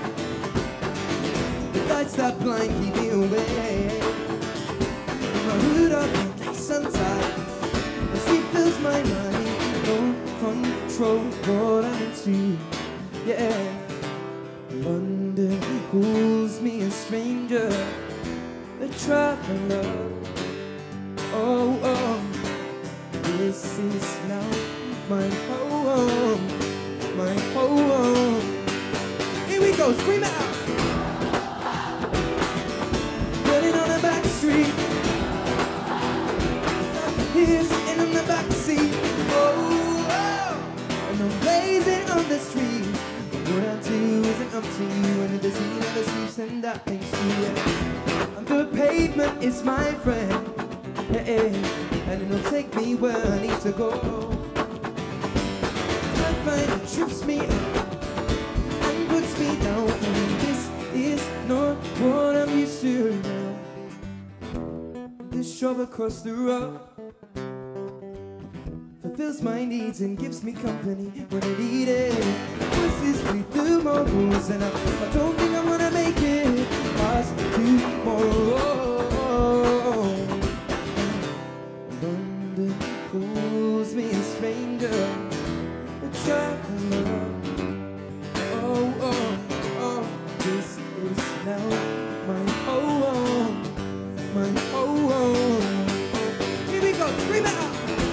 A: The lights that blind keep me away. My hood up and lace untied. The sleep fills my mind. Don't control what I'm into. Yeah. London calls me a stranger, a traveler. Oh, oh, this is now my home, my home. Here we go, scream it out. Running on the back street, here sitting in the back seat. Oh, oh, and I'm blazing on the street. What I do isn't up to you, and the sea never sleeps, and that makes you. And the pavement is my friend. Hey, and it'll take me where I need to go. I find it trips me up and puts me down, and this is not what I'm used to now. This shove across the road fulfills my needs and gives me company when I need it. Voices bleed through my walls, and I, I don't think I'm gonna make it past tomorrow. London calls me a stranger, a traveler. Oh, oh, oh, this is now my home, my home. Here we go, scream it out.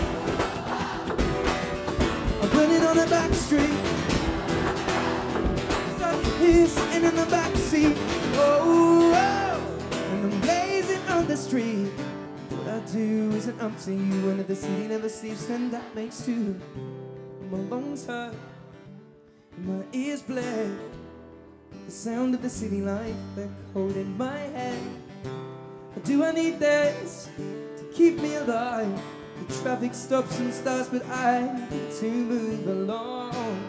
A: I'm running on the back street, stuck here sitting in the back seat. Oh, oh, and I'm blazing on the street. What I I do isn't up to you, and if the city never sleeps, then that makes two. My lungs hurt, my ears bled, the sound of the city life echoed in my head. Do I need this to keep me alive? The traffic stops and starts, but I need to move along.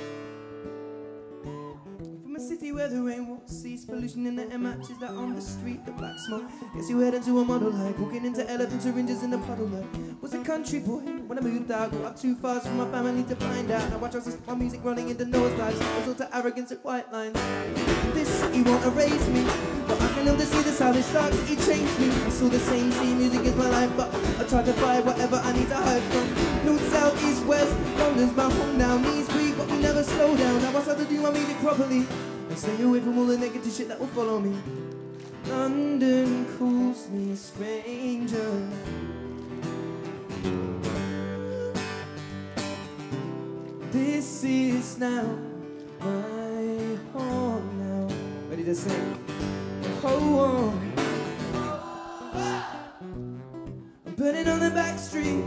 A: From a city where the rain won't cease, pollution in the air matches that on the street, the black smoke gets you head into a model like walking into elephant syringes in a puddle. I was a country boy when I moved out, grew up too fast from my family to find out. Now watch us my music running into nosedives, result to arrogance and white lines. This city won't erase me, but I can never see this how this starts, it changed me. I saw the same scene, music is my life, but I try to find whatever I need to hide from. North, south, east, west, London's my home now. Knees weak, but we never slow down. Now I start to do my music properly and stay away from all the negative shit that will follow me. London calls me a stranger. This is now my home now. Ready to sing? Oh, oh. I'm putting on the back street,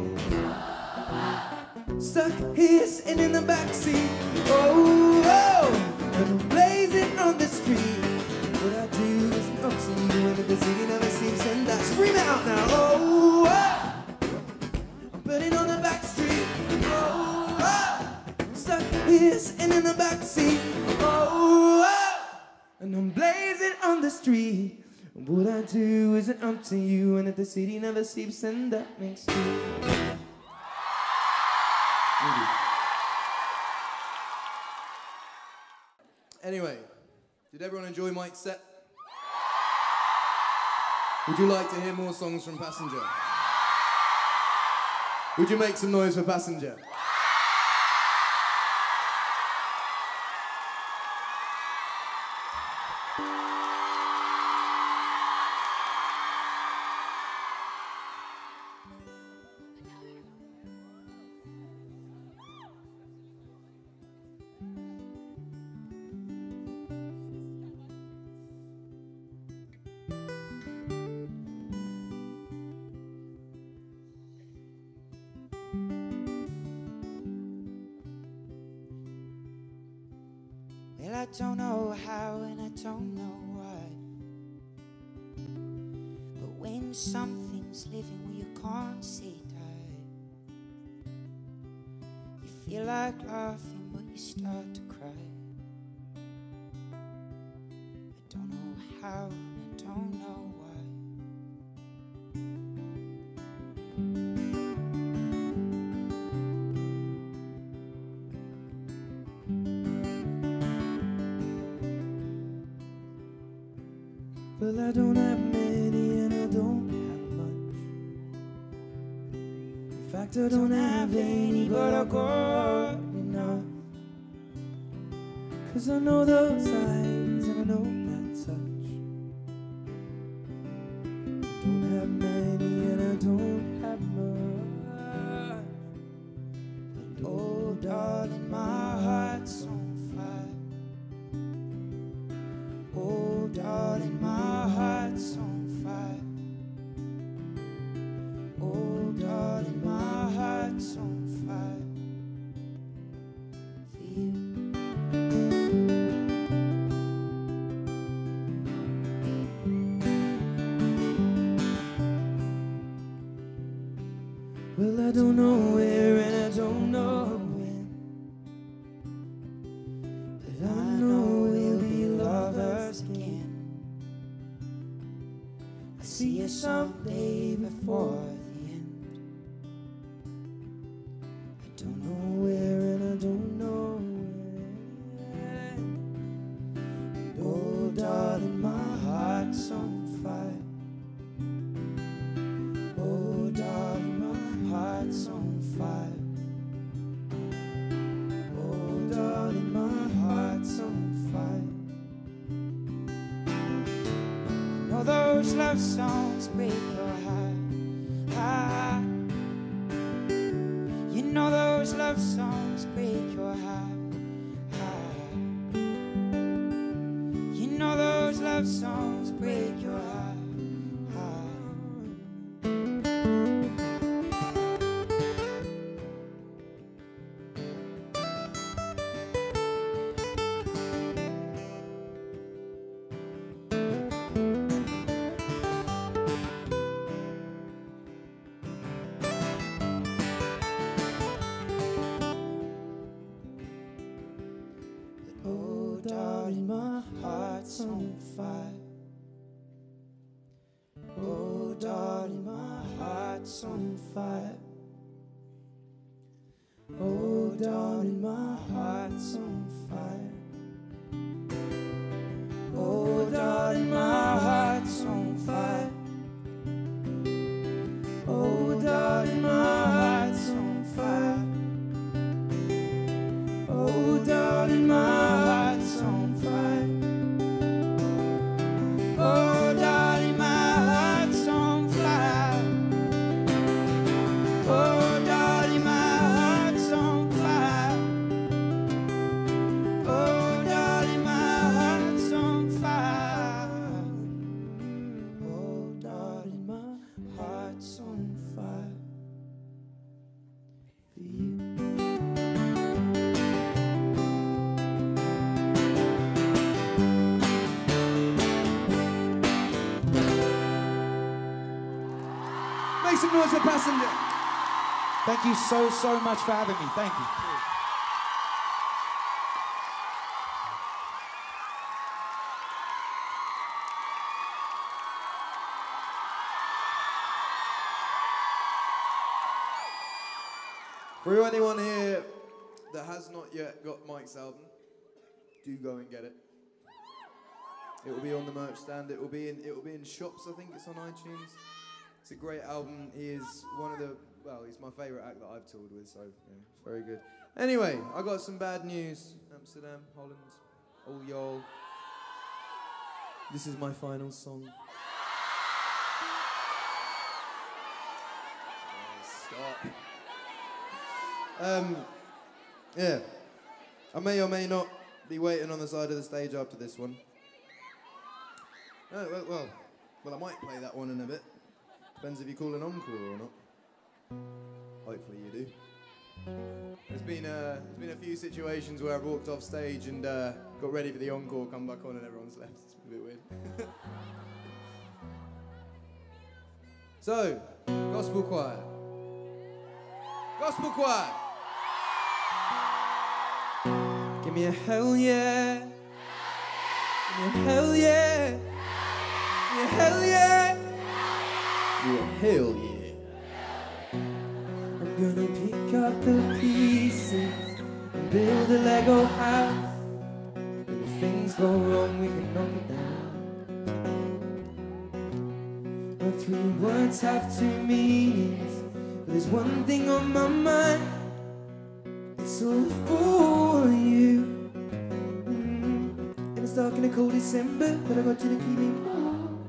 A: stuck here sitting in the back seat. Oh, oh, and I'm blazing on the street. What I do is up to you, and if the city never seems to end, I scream it out now. Oh, oh, I'm putting on the back street. Oh, oh, stuck here sitting in the back seat. Oh, oh, and I'm blazing on the street. What I do isn't up to you, and if the city never sleeps, then that makes two.
C: Anyway, did everyone enjoy Mike's set? Would you like to hear more songs from Passenger? Would you make some noise for Passenger?
D: Well, I don't know how and I don't know why, but when something's living well, you can't say die. You feel like laughing but you start to cry. I don't know how and I don't know why.
A: Well, I don't have many and I don't have much. In fact, I don't have any, but I got enough. Cause I know those eyes and I know that touch. I don't have many and I don't have much.
D: But oh darling, my heart's on fire. Oh darling, my heart's on fire. Oh darling, my heart's on fire for you.
A: Well, I don't know where and I don't know when, but I know we'll be lovers again. I'll see you someday before the end. I don't know where and I don't know when. Oh darling, my heart's on fire. Oh darling, my heart's on fire. Oh darling, my heart's on fire.
D: You know those love songs break your heart, heart. You know those love songs break your heart, heart. You know those love songs break your heart, heart. darling, my heart's on fire. Oh, darling, my heart's on fire. Oh, darling, my heart's on fire. Oh, darling, my heart's on fire. Oh, darling, my heart's on fire. Oh, darling, my heart's on fire. Oh, darling, my heart's on fire. Oh, darling, my heart's on fire. Oh, darling, my heart's on fire. Oh, darling, my heart's on fire for you.
C: Make some noise for Passenger.
B: Thank you so, so much for having me. Thank you.
C: For anyone here that has not yet got Mike's album, do go and get it. It will be on the merch stand. It will be in. It will be in shops. I think it's on iTunes. It's a great album. He is one of the. Well, he's my favourite act that I've toured with. So yeah, it's very good. Anyway, I got some bad news. Amsterdam, Holland, all y'all. This is my final song. Oh, stop. Um, yeah, I may or may not be waiting on the side of the stage after this one. Oh, well, well, well, I might play that one in a bit. Depends if you call an encore or not. Hopefully you do. There's been, uh, there's been a few situations where I've walked off stage and uh, got ready for the encore, come back on and everyone's left. It's a bit weird. So, gospel choir. Gospel choir.
A: Give me a hell yeah. Give me a hell yeah. Give me a hell yeah.
C: Yeah, hell yeah.
A: I'm gonna pick up the pieces and build a Lego house. And if things go wrong, we can knock it down. My three words have two meanings, but there's one thing on my mind. It's all for you. Mm. And it's dark in a cold December, but I got you to keep me warm.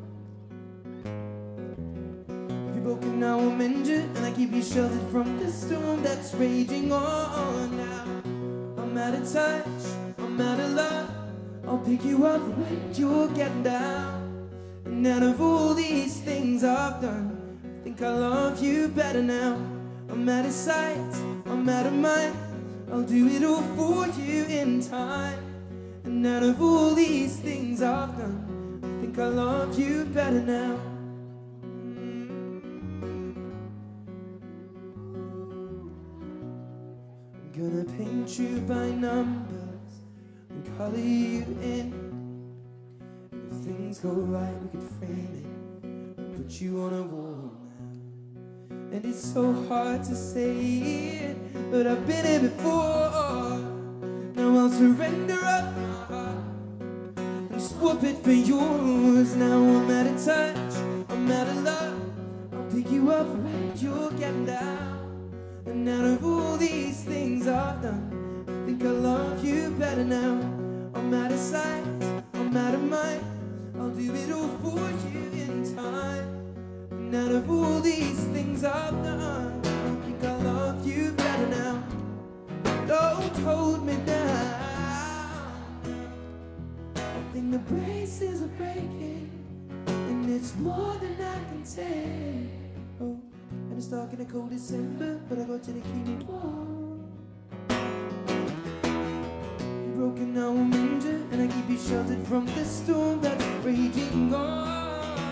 A: If you're broken, I will mend you, and I keep you sheltered from the storm that's raging on now. I'm out of touch, I'm out of love. I'll pick you up when you're getting down. And out of all these things I've done, I think I love you better now. I'm out of sight, I'm out of mind. I'll do it all for you in time. And out of all these things I've done, I think I love you better now. I'm gonna paint you by numbers and color you in. And if things go right, we could frame it and put you on a wall now. And it's so hard to say it, but I've been here before. Now I'll surrender up my heart and swap it for yours. Now I'm out of touch, I'm out of love. I'll pick you up when you're getting down. And out of all these things I've done, I think I love you better now. I'm out of sight, I'm out of mind. I'll do it all for you in time. And out of all these things I've done, I think I love you better now. Don't hold me down. I think the braces are breaking, and it's more than I can take. Oh, and it's dark in a cold December, but I got you to keep me warm. You're broken, now I'm injured, and I keep you sheltered from the storm that's raging on.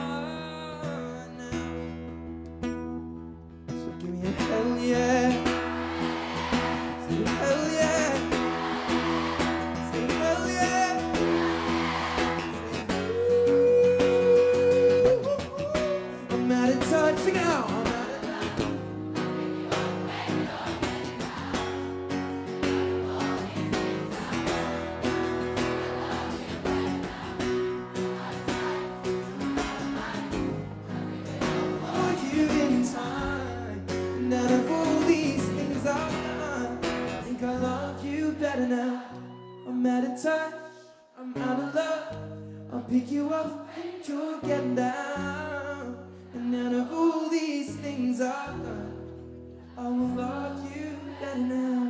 A: Hell yeah. Say hell yeah. Say hell yeah. sing it out.
B: Now I'm out of touch, I'm out of love. I'll pick you up and you're getting down. And out of all these things I've done, I will love you better now.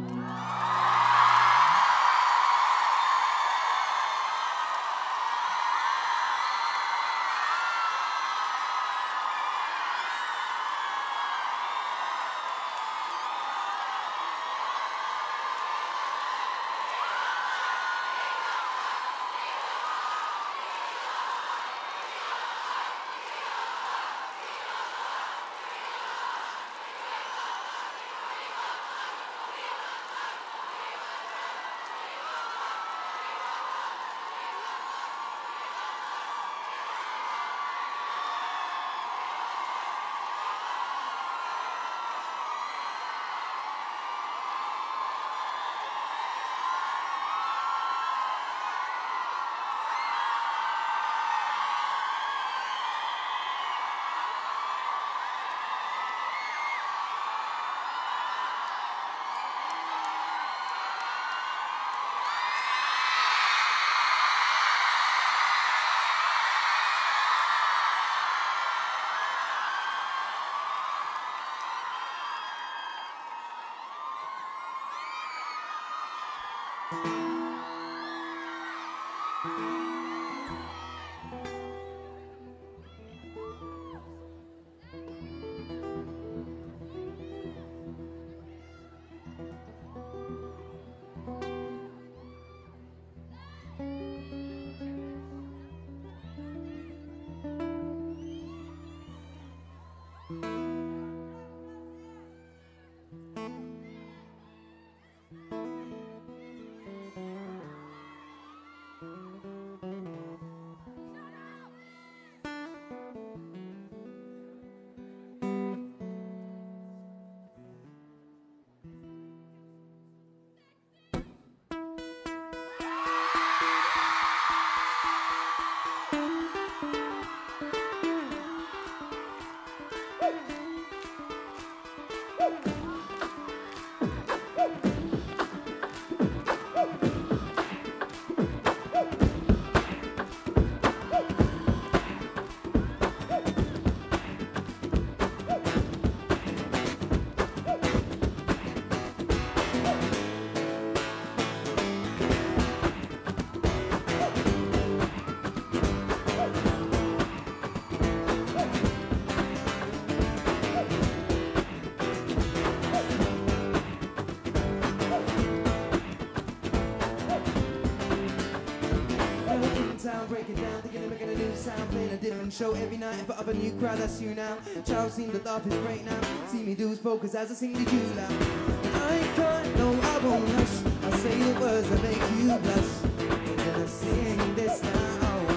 B: Break it down, thinking of making a new sound, playing a different show every night for up a new crowd. That's you now. Child seem to laugh is great now. See me lose focus as I sing to you now. And I can't, no, I won't hush. I say the words that make you blush. I'm gonna sing this now.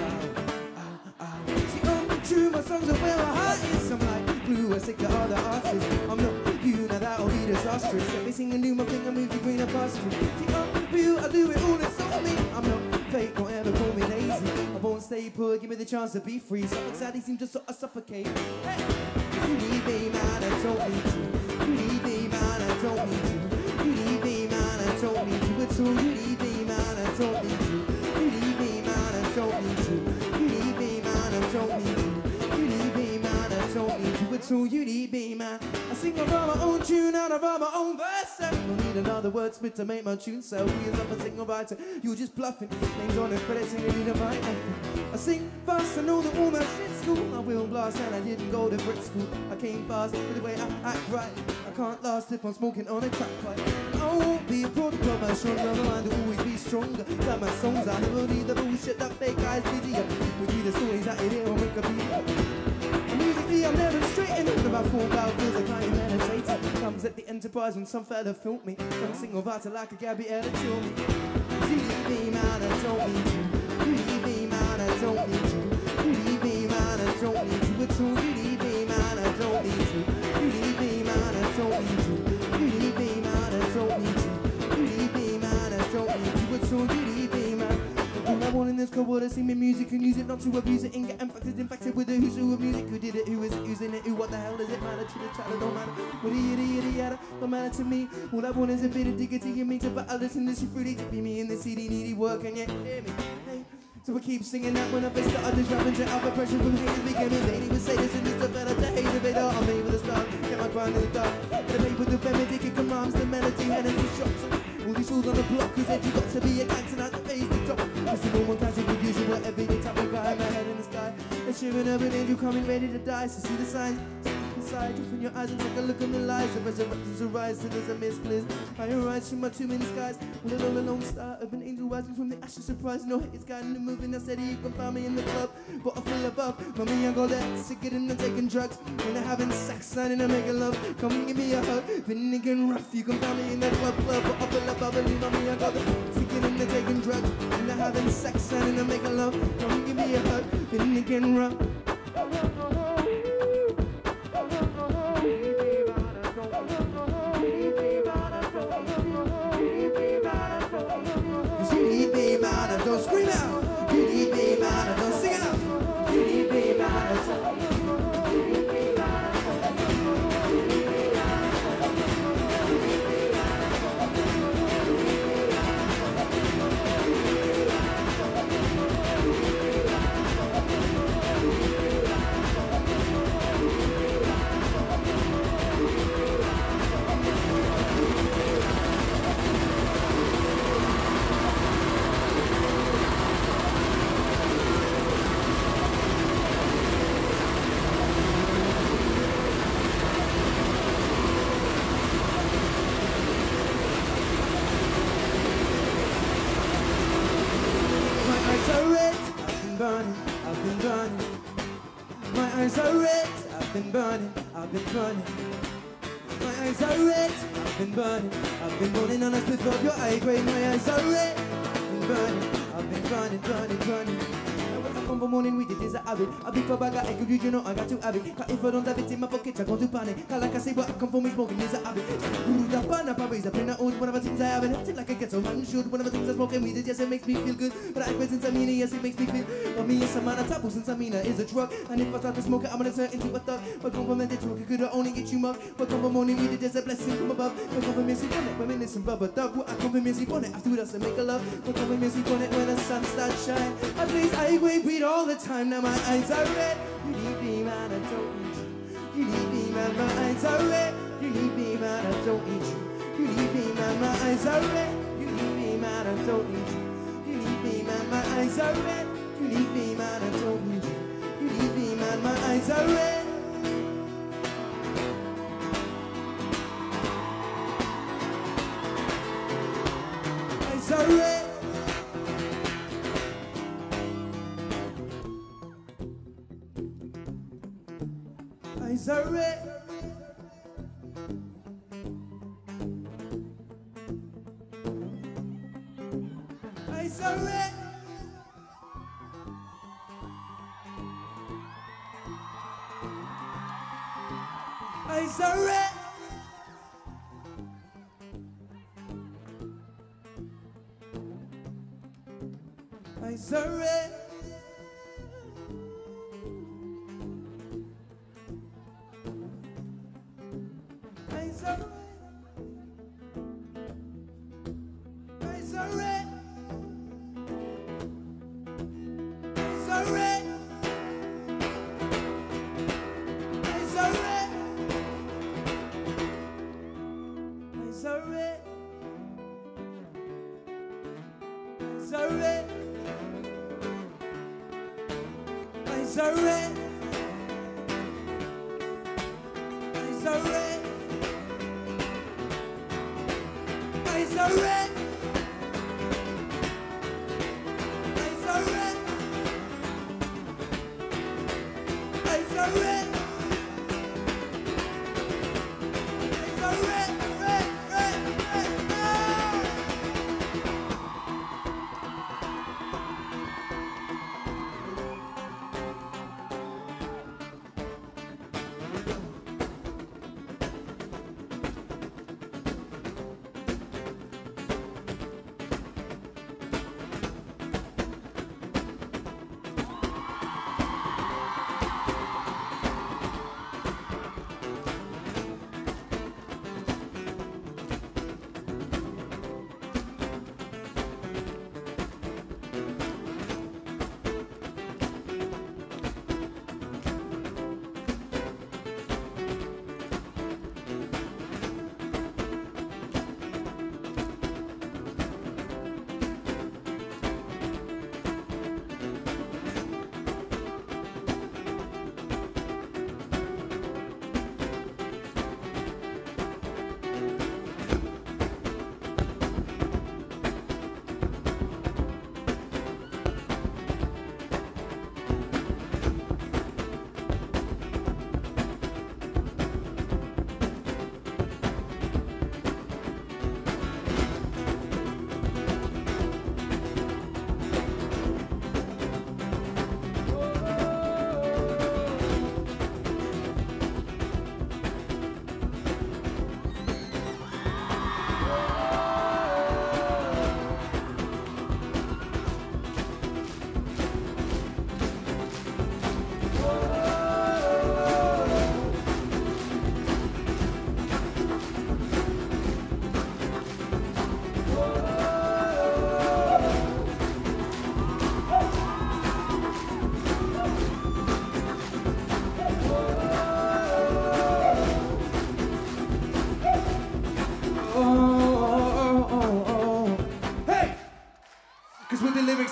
B: Oh, oh, oh. See, I'm true, my songs are where my heart is. I'm like blue, I stick to all the artists. I'm not you, now that'll be disastrous. Let me sing and do my thing, I move to greener pastures. See, I'm real, I do it all, it's all me. I'm not fake, don't ever call me lazy. I won't stay put, give me the chance to be free. Some anxiety seem to sort of suffocate. Hey! You need me, man, I don't need you. You need me, man, I don't need you. You need me, man, I don't need you. It's all you need me, man, I don't need you. You need me, man, I don't need you. You need me, man, I don't need you. You need me, man, I don't need you. It's all you need me, man. I sing around my own tune, out of my own verse. I don't need another wordsmith to make my tune sell. We as a single writer, you're just bluffing. Names on the credits and you need to write nothing. I sing fast, I know that all my shit's cool. I will blast and I didn't go to Brit school. I came fast with the way I act right. I can't last if I'm smoking on a crack pipe. I won't be a product of my strong my mind will always be stronger. That my songs, I never need the bullshit that fake guys busy. Would be the stories that it hear on Wikipedia. Musically, I'm demonstrating all of my full bow feels like I am meditating. Comes at the Enterprise when some fella filmed me. Don't sing about it like a Gabby Ella chill me. You need me, man, I don't need you. You need me, man, I don't need you. You need me, man, I don't need you. It's all you need me, man, I
A: sing me music and use it not to abuse it and get infected, infected with the who's who of music. Who did it? Who is it? Who's in it? Who? What the hell does it matter? To the child, don't matter. What a yada yada yada, don't matter to me. All I want is a bit of diggity and me to but I listen to this fruity to be me in the city needy work and yet hear me. Hey. So I keep singing that when I face the others, rapping to alpha pressure from haters became invading with Satan and it's developed a hate invader. I'm able to start, get my grind in the dark. The paper with the Benedict commands the melody, head into shots. All these fools on the block, who said you got to be a gangster out the face the top. It's a normal casual usual everyday type of guy, my head in the sky. A shivering of an angel coming ready to die. So see the signs, inside, open your eyes and take a look at the lies. The resurrections arise and there's a mist clears. I arise from my two many skies. All alone, alone star of an angel rising from the ashes. Surprise, no hate, it's guiding the moving. I said you can find me in the club, but I feel above. Mommy, I go there, sick of them, taking drugs. When they're having sex, signing and making love. Come and give me a hug, been nigga rough. You can find me in that club, club, but I feel above. Believe mommy, I go there, sick of them, taking drugs. When they're having sex, signing and making love. Come and give me a hug, been nigga rough. Don't scream out. You need me, man. Don't sing it out. You need me, man. Burning, I've been burning. My eyes are red, I've been burning. I've been burning on a split of your eye grade. My eyes are red, I've been burning. I've been burning, burning, burning. Come for morning, we did this, I have it. I be for bag, I could you know I got to have it. Cause if I don't have it in my pocket, I go to panic. Cause like I say, what I come for me smoking is a habit. Who the pan up, I raise up in the old, whatever things I have. And I feel like I get so man should. Whatever things I smoking weed, it yes, it makes me feel good. But I quit since I mean it, yes, it makes me feel. For me, it's a man, a taboo since I mean it is a drug. And if I start to smoke it, I'm gonna turn into a thug. But complimented talk, it could only get you mugged. But come for morning, we did just a blessing from above. But come for me, see on it, women listen, rubber dub. What I come for me, see on it, after us and make a love. But come for me, see on it when the sun starts shine. At least I wait weed all the time. Now my eyes are red. You need me, man, I don't need you. You need me, man, my eyes are red. You need me, man, I don't need you. You need me, man, my eyes are red. You need me, man, I don't need you. You need me, man, my eyes are red. You need me, man, I don't need you. You need me, man, my eyes are red. Eyes are red. Eyes are red. Eyes are red. Eyes are red. Eyes are red. Eyes are red. Eyes are red. Eyes are red. Eyes are red. Eyes are red. Eyes are red. Eyes are red. Eyes are red. Eyes are red. Eyes are red. Eyes are red. Eyes are red, red, red, red, red.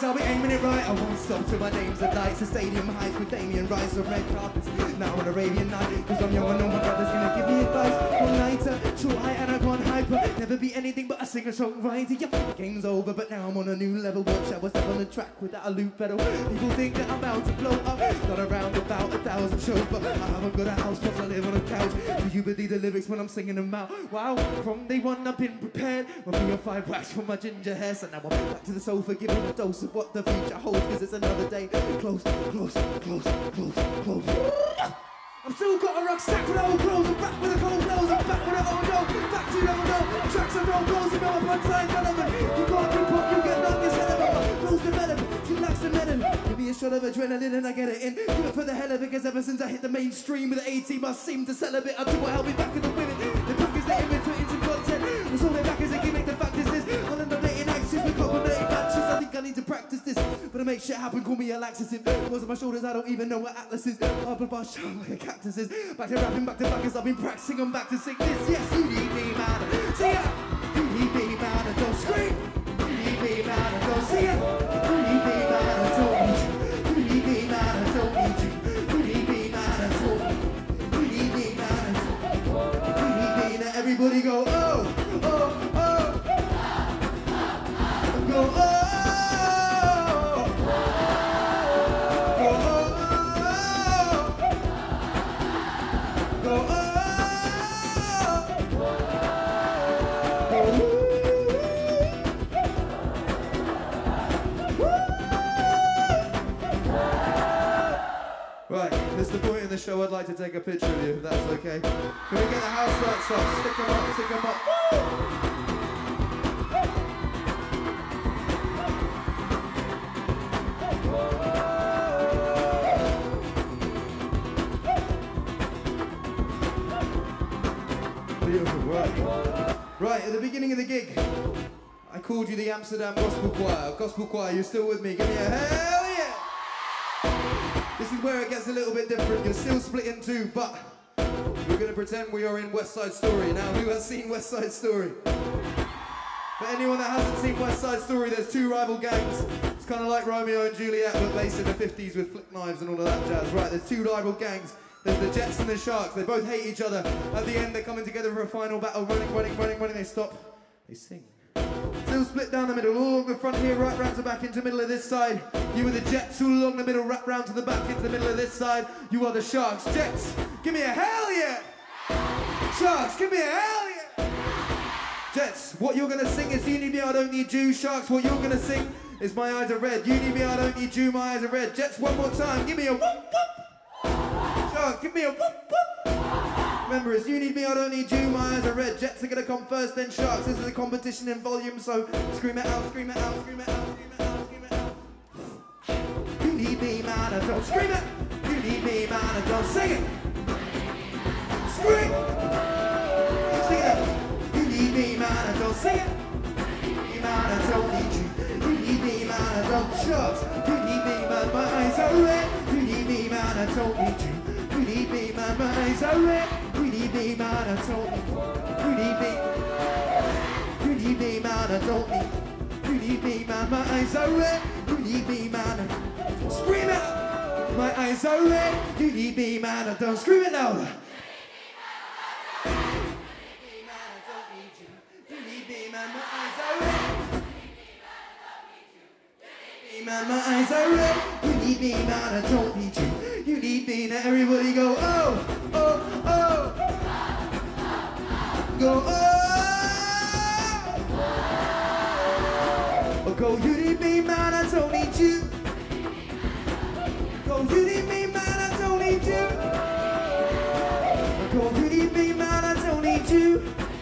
C: I'll be aiming it right. I won't stop till my name's a light. So stadium heights with Damien Rice on red carpets. Now on Arabian night, cause I'm young and know my brother's gonna give me advice. One nighter, true high and I gone hyper. Never be anything but a singer-songwriter. Yeah, the game's over, but now I'm on a new level. Watch I was up on the track without a loop pedal. People think that I'm about to blow up. Got around about a thousand shows, but I haven't got a house, plus I live on a couch. Do you believe the lyrics when I'm singing them out? Wow, from day one I've been prepared. With three or five wax from my ginger hair. So now I'm back to the sofa, giving a dose of what the future holds. Cause it's another day. Close, close, close, close, close. I'm still got a rucksack with old clothes. I'm back with a cold nose. I'm back with a old no. Back to never know. Tracks and roll clothes. You know I'm punchline relevant. You can't keep up, you get none. You set them up. Close the melon. She likes the melon. Give me a shot of adrenaline and I get it in. Do it for the hell of it. Cause ever since I hit the mainstream with the A-team, I seem to sell a bit. I do what held me back with the women. The back is the image for into content. It's all their back is a gimmick. The fact is this. On the dating axis with coordinated matches. I think I need to practice this. But to make shit happen, call me a laxative. Cause on my shoulders, I don't even know what Atlas is. Up above, shine like a cactus is. Back to rapping, back to backers. I've been practicing, I'm back to sing this. Yes, you need me, man. Sing it. You need me, man. And don't scream. You need me, man. And don't sing it. You need me, man. And don't need you. You need me, man. And don't need you. You need me, man. And don't need you. You need me, man. And you need me. Now everybody go, oh, oh, oh. Go, oh. Right, this is the point in the show I'd like to take a picture of you, if that's okay. Can we get the house lights off? Stick them up, stick them up. Beautiful, right. Right, at the beginning of the gig, I called you the Amsterdam Gospel Choir. Gospel Choir, you're still with me? Give me a hell yeah! This is where it gets a little bit different. You're still split in two, but we're going to pretend we are in West Side Story. Now, who has seen West Side Story? For anyone that hasn't seen West Side Story, there's two rival gangs. It's kind of like Romeo and Juliet, but based in the fifties with flick knives and all of that jazz. Right, there's two rival gangs. There's the Jets and the Sharks. They both hate each other. At the end, they're coming together for a final battle. Running, running, running, running. They stop. They sing. Still split down the middle, all along the front here, right round to back into the middle of this side. You are the Jets, all along the middle, wrap round to the back into the middle of this side. You are the Sharks. Jets, give me a hell yeah! Sharks, give me a hell yeah! Jets, what you're gonna sing is You Need Me, I Don't Need You. Sharks, what you're gonna sing is My Eyes Are Red. You need me, I don't need you, my eyes are red. Jets, one more time, give me a whoop whoop! Sharks, give me a whoop whoop! Remember, it's You Need Me, I Don't Need You, my eyes are red. Jets are gonna come first, then Sharks. This is a competition in volume, so scream it out, scream it out, scream it out, scream it out, scream it out. You need me, man, I don't scream it. You need me, man, I don't sing it. Scream! Sing it out. You need me, man, I don't sing it. You need me, man, I don't need you. You need me, man, I don't Sharks. You need me, man, my eyes are red. You need me, man, I don't need you. You need me, man, my eyes are red. You need me, man, I don't need you. You need me. You need me, man, I don't need. You need me, man, my eyes are red. You need me, man. Scream it! My eyes are red. You need me, man, I don't. Scream it louder. Man, my eyes are red. You need me, man, I don't need you. You need me, now everybody go, oh, oh, oh. Go, oh. Oh, go, you need me, man, I don't need you. Go, you need me, man, I don't need you. Go, you need me, man, I don't need you.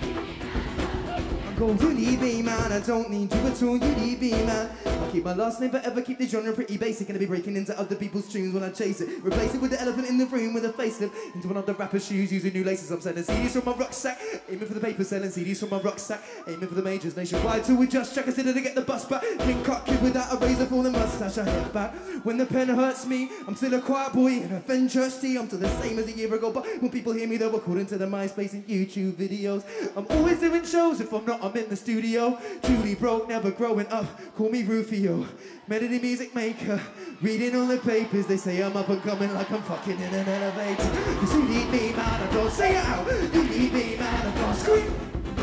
C: Go, you need me, man, I don't need you at all. You need me, man. I'll keep my last name forever, keep the genre pretty basic. Gonna be breaking into other people's tunes when I chase it. Replace it with the elephant in the room with a facelift. Into one of the rapper's shoes, using new laces. I'm sending C Ds from my rucksack, aiming for the paper, selling C Ds from my rucksack, aiming for the majors nationwide. Till we just check, consider to get the bus back. King cut kid without a razor for the mustache. I hit back when the pen hurts me. I'm still a quiet boy in a Fen church tea. I'm still the same as a year ago, but when people hear me, they're according to the MySpace and YouTube videos. I'm always doing shows. If I'm not, I'm in the studio. Truly broke, never growing up. Call me Rufio. studio, melody music maker, reading all the papers. They say I'm up and coming like I'm fucking in an elevator. Cause you need me, man, I don't say it out. You need me, man, I don't scream.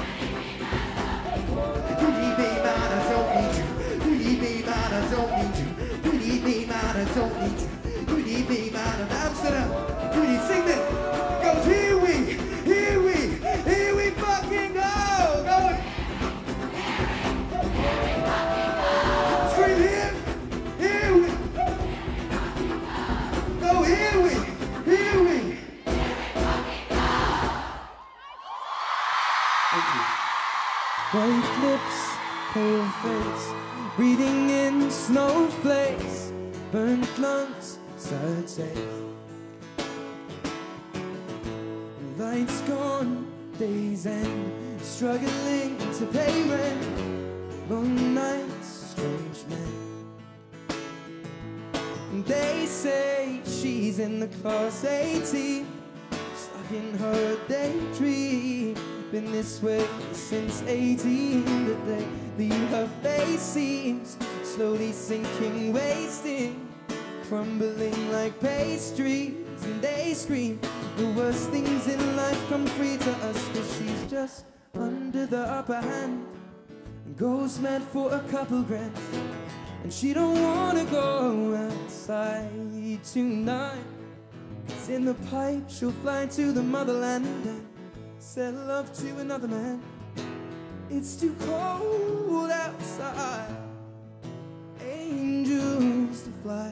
C: You need me, man, I don't need you. You need me, man, I don't need you. You need me, man, I don't need you. You need me, man, in Amsterdam. You need sing this. Goes here we, here we, here we fucking go. Go. Scream here, here we. Go here we, here we. Thank you.
A: White lips, pale face, breathing in snowflakes, burnt lungs, sad taste. Lights gone, days end, struggling to pay rent, long nights, strange men. And they say she's in the class eighteen, stuck in her daydream. Been this way since eighteen, but they leave her face seems slowly sinking, wasting, crumbling like pastries. And they scream the worst things in life come free to us, cause she's just under the upper hand and goes mad for a couple grand. And she don't wanna go outside tonight, cause in the pipe she'll fly to the motherland and sell love to another man. It's too cold outside, angels to fly,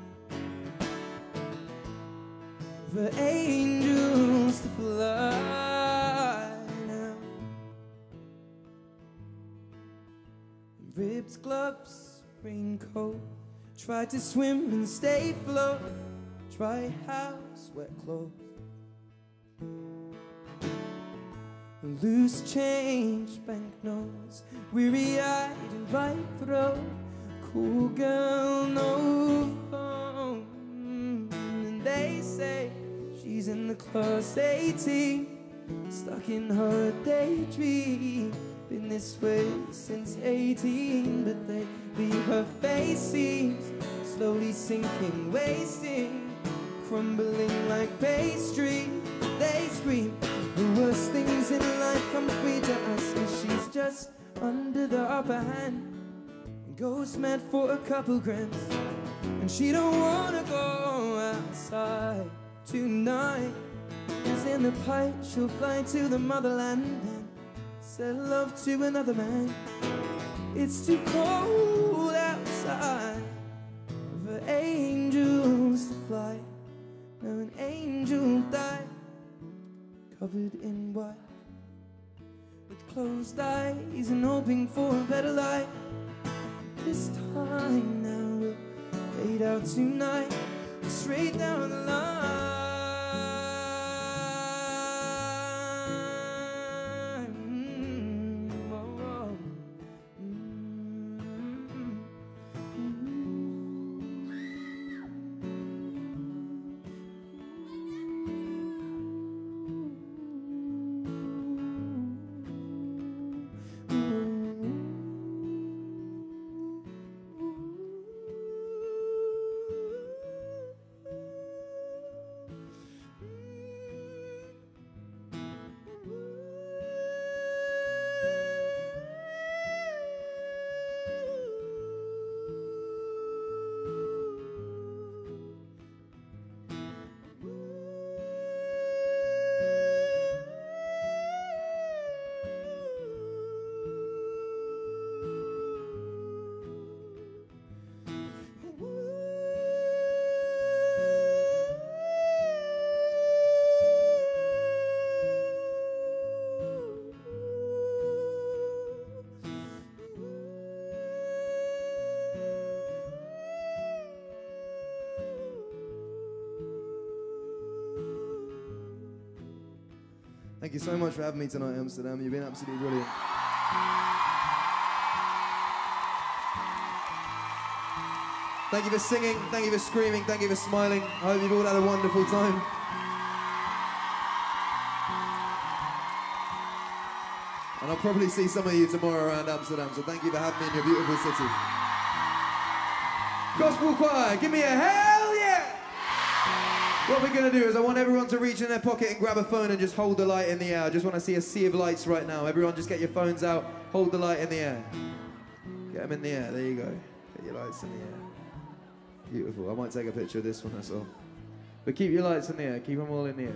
A: for angels to fly now. Ripped gloves, raincoat, tried to swim and stay afloat, dry house, wet clothes. Loose change, banknotes, weary-eyed and right throat, cool girl, no phone. And they say she's in the class eighteen, stuck in her daydream. Been this way since eighteen, but they leave her face seems slowly sinking, wasting, crumbling like pastry. They scream the worst things in life come free to us, cause she's just under the upper hand and goes mad for a couple grams. And she don't wanna go outside tonight, cause in the pipe she'll fly to the motherland and sell love to another man. It's too cold outside for angels to fly. Now an angel died, covered in white, with closed eyes and hoping for a better life. This time now we'll fade out tonight, straight down the line. Mm, oh, oh. Mm,
C: Thank you so much for having me tonight, Amsterdam. You've been absolutely brilliant. Thank you for singing, thank you for screaming, thank you for smiling. I hope you've all had a wonderful time. And I'll probably see some of you tomorrow around Amsterdam, so thank you for having me in your beautiful city.
A: Gospel choir, give me a hell yeah! What we're gonna do is I want everyone to reach in their pocket and grab a phone and just hold the light in the air. I just want to see a sea of lights right now. Everyone just get your phones out, hold the light in the air. Get them in the air, there you go. Get your lights in the air. Beautiful, I might take a picture of this one, that's all. But keep your lights in the air, keep them all in the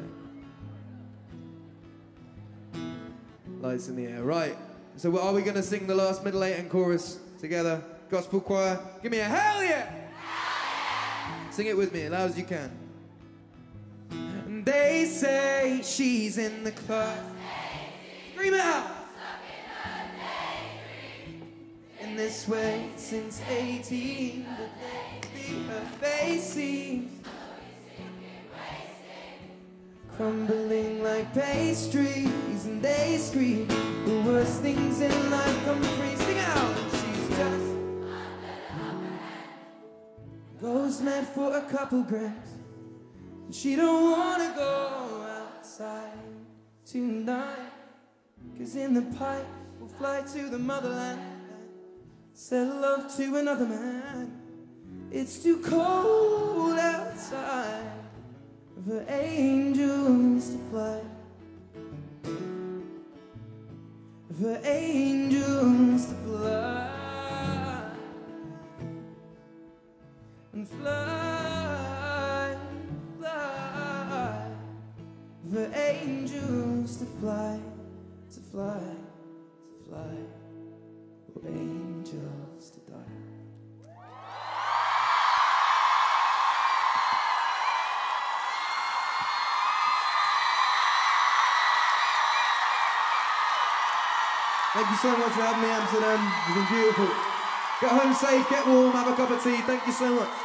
A: air. Lights in the air, right. So are we gonna sing the last middle eight and chorus together? Gospel choir, give me a hell yeah! Sing it with me, as loud as you can. They say she's in the club. Scream it out! In this way since eighteen, but lately her face seems crumbling like pastries, and they scream the worst things in life come free. Sing out! And she's just goes mad for a couple grams. She don't wanna go outside tonight, 'cause in the pipe we'll fly to the motherland, sell love to another man. It's too cold outside for angels to fly, for angels to fly and fly, fly, for angels to fly, to fly, to fly, for angels to die. Thank you so much for having me, Amsterdam. You've been beautiful. Get home safe, get warm, have a cup of tea. Thank you so much.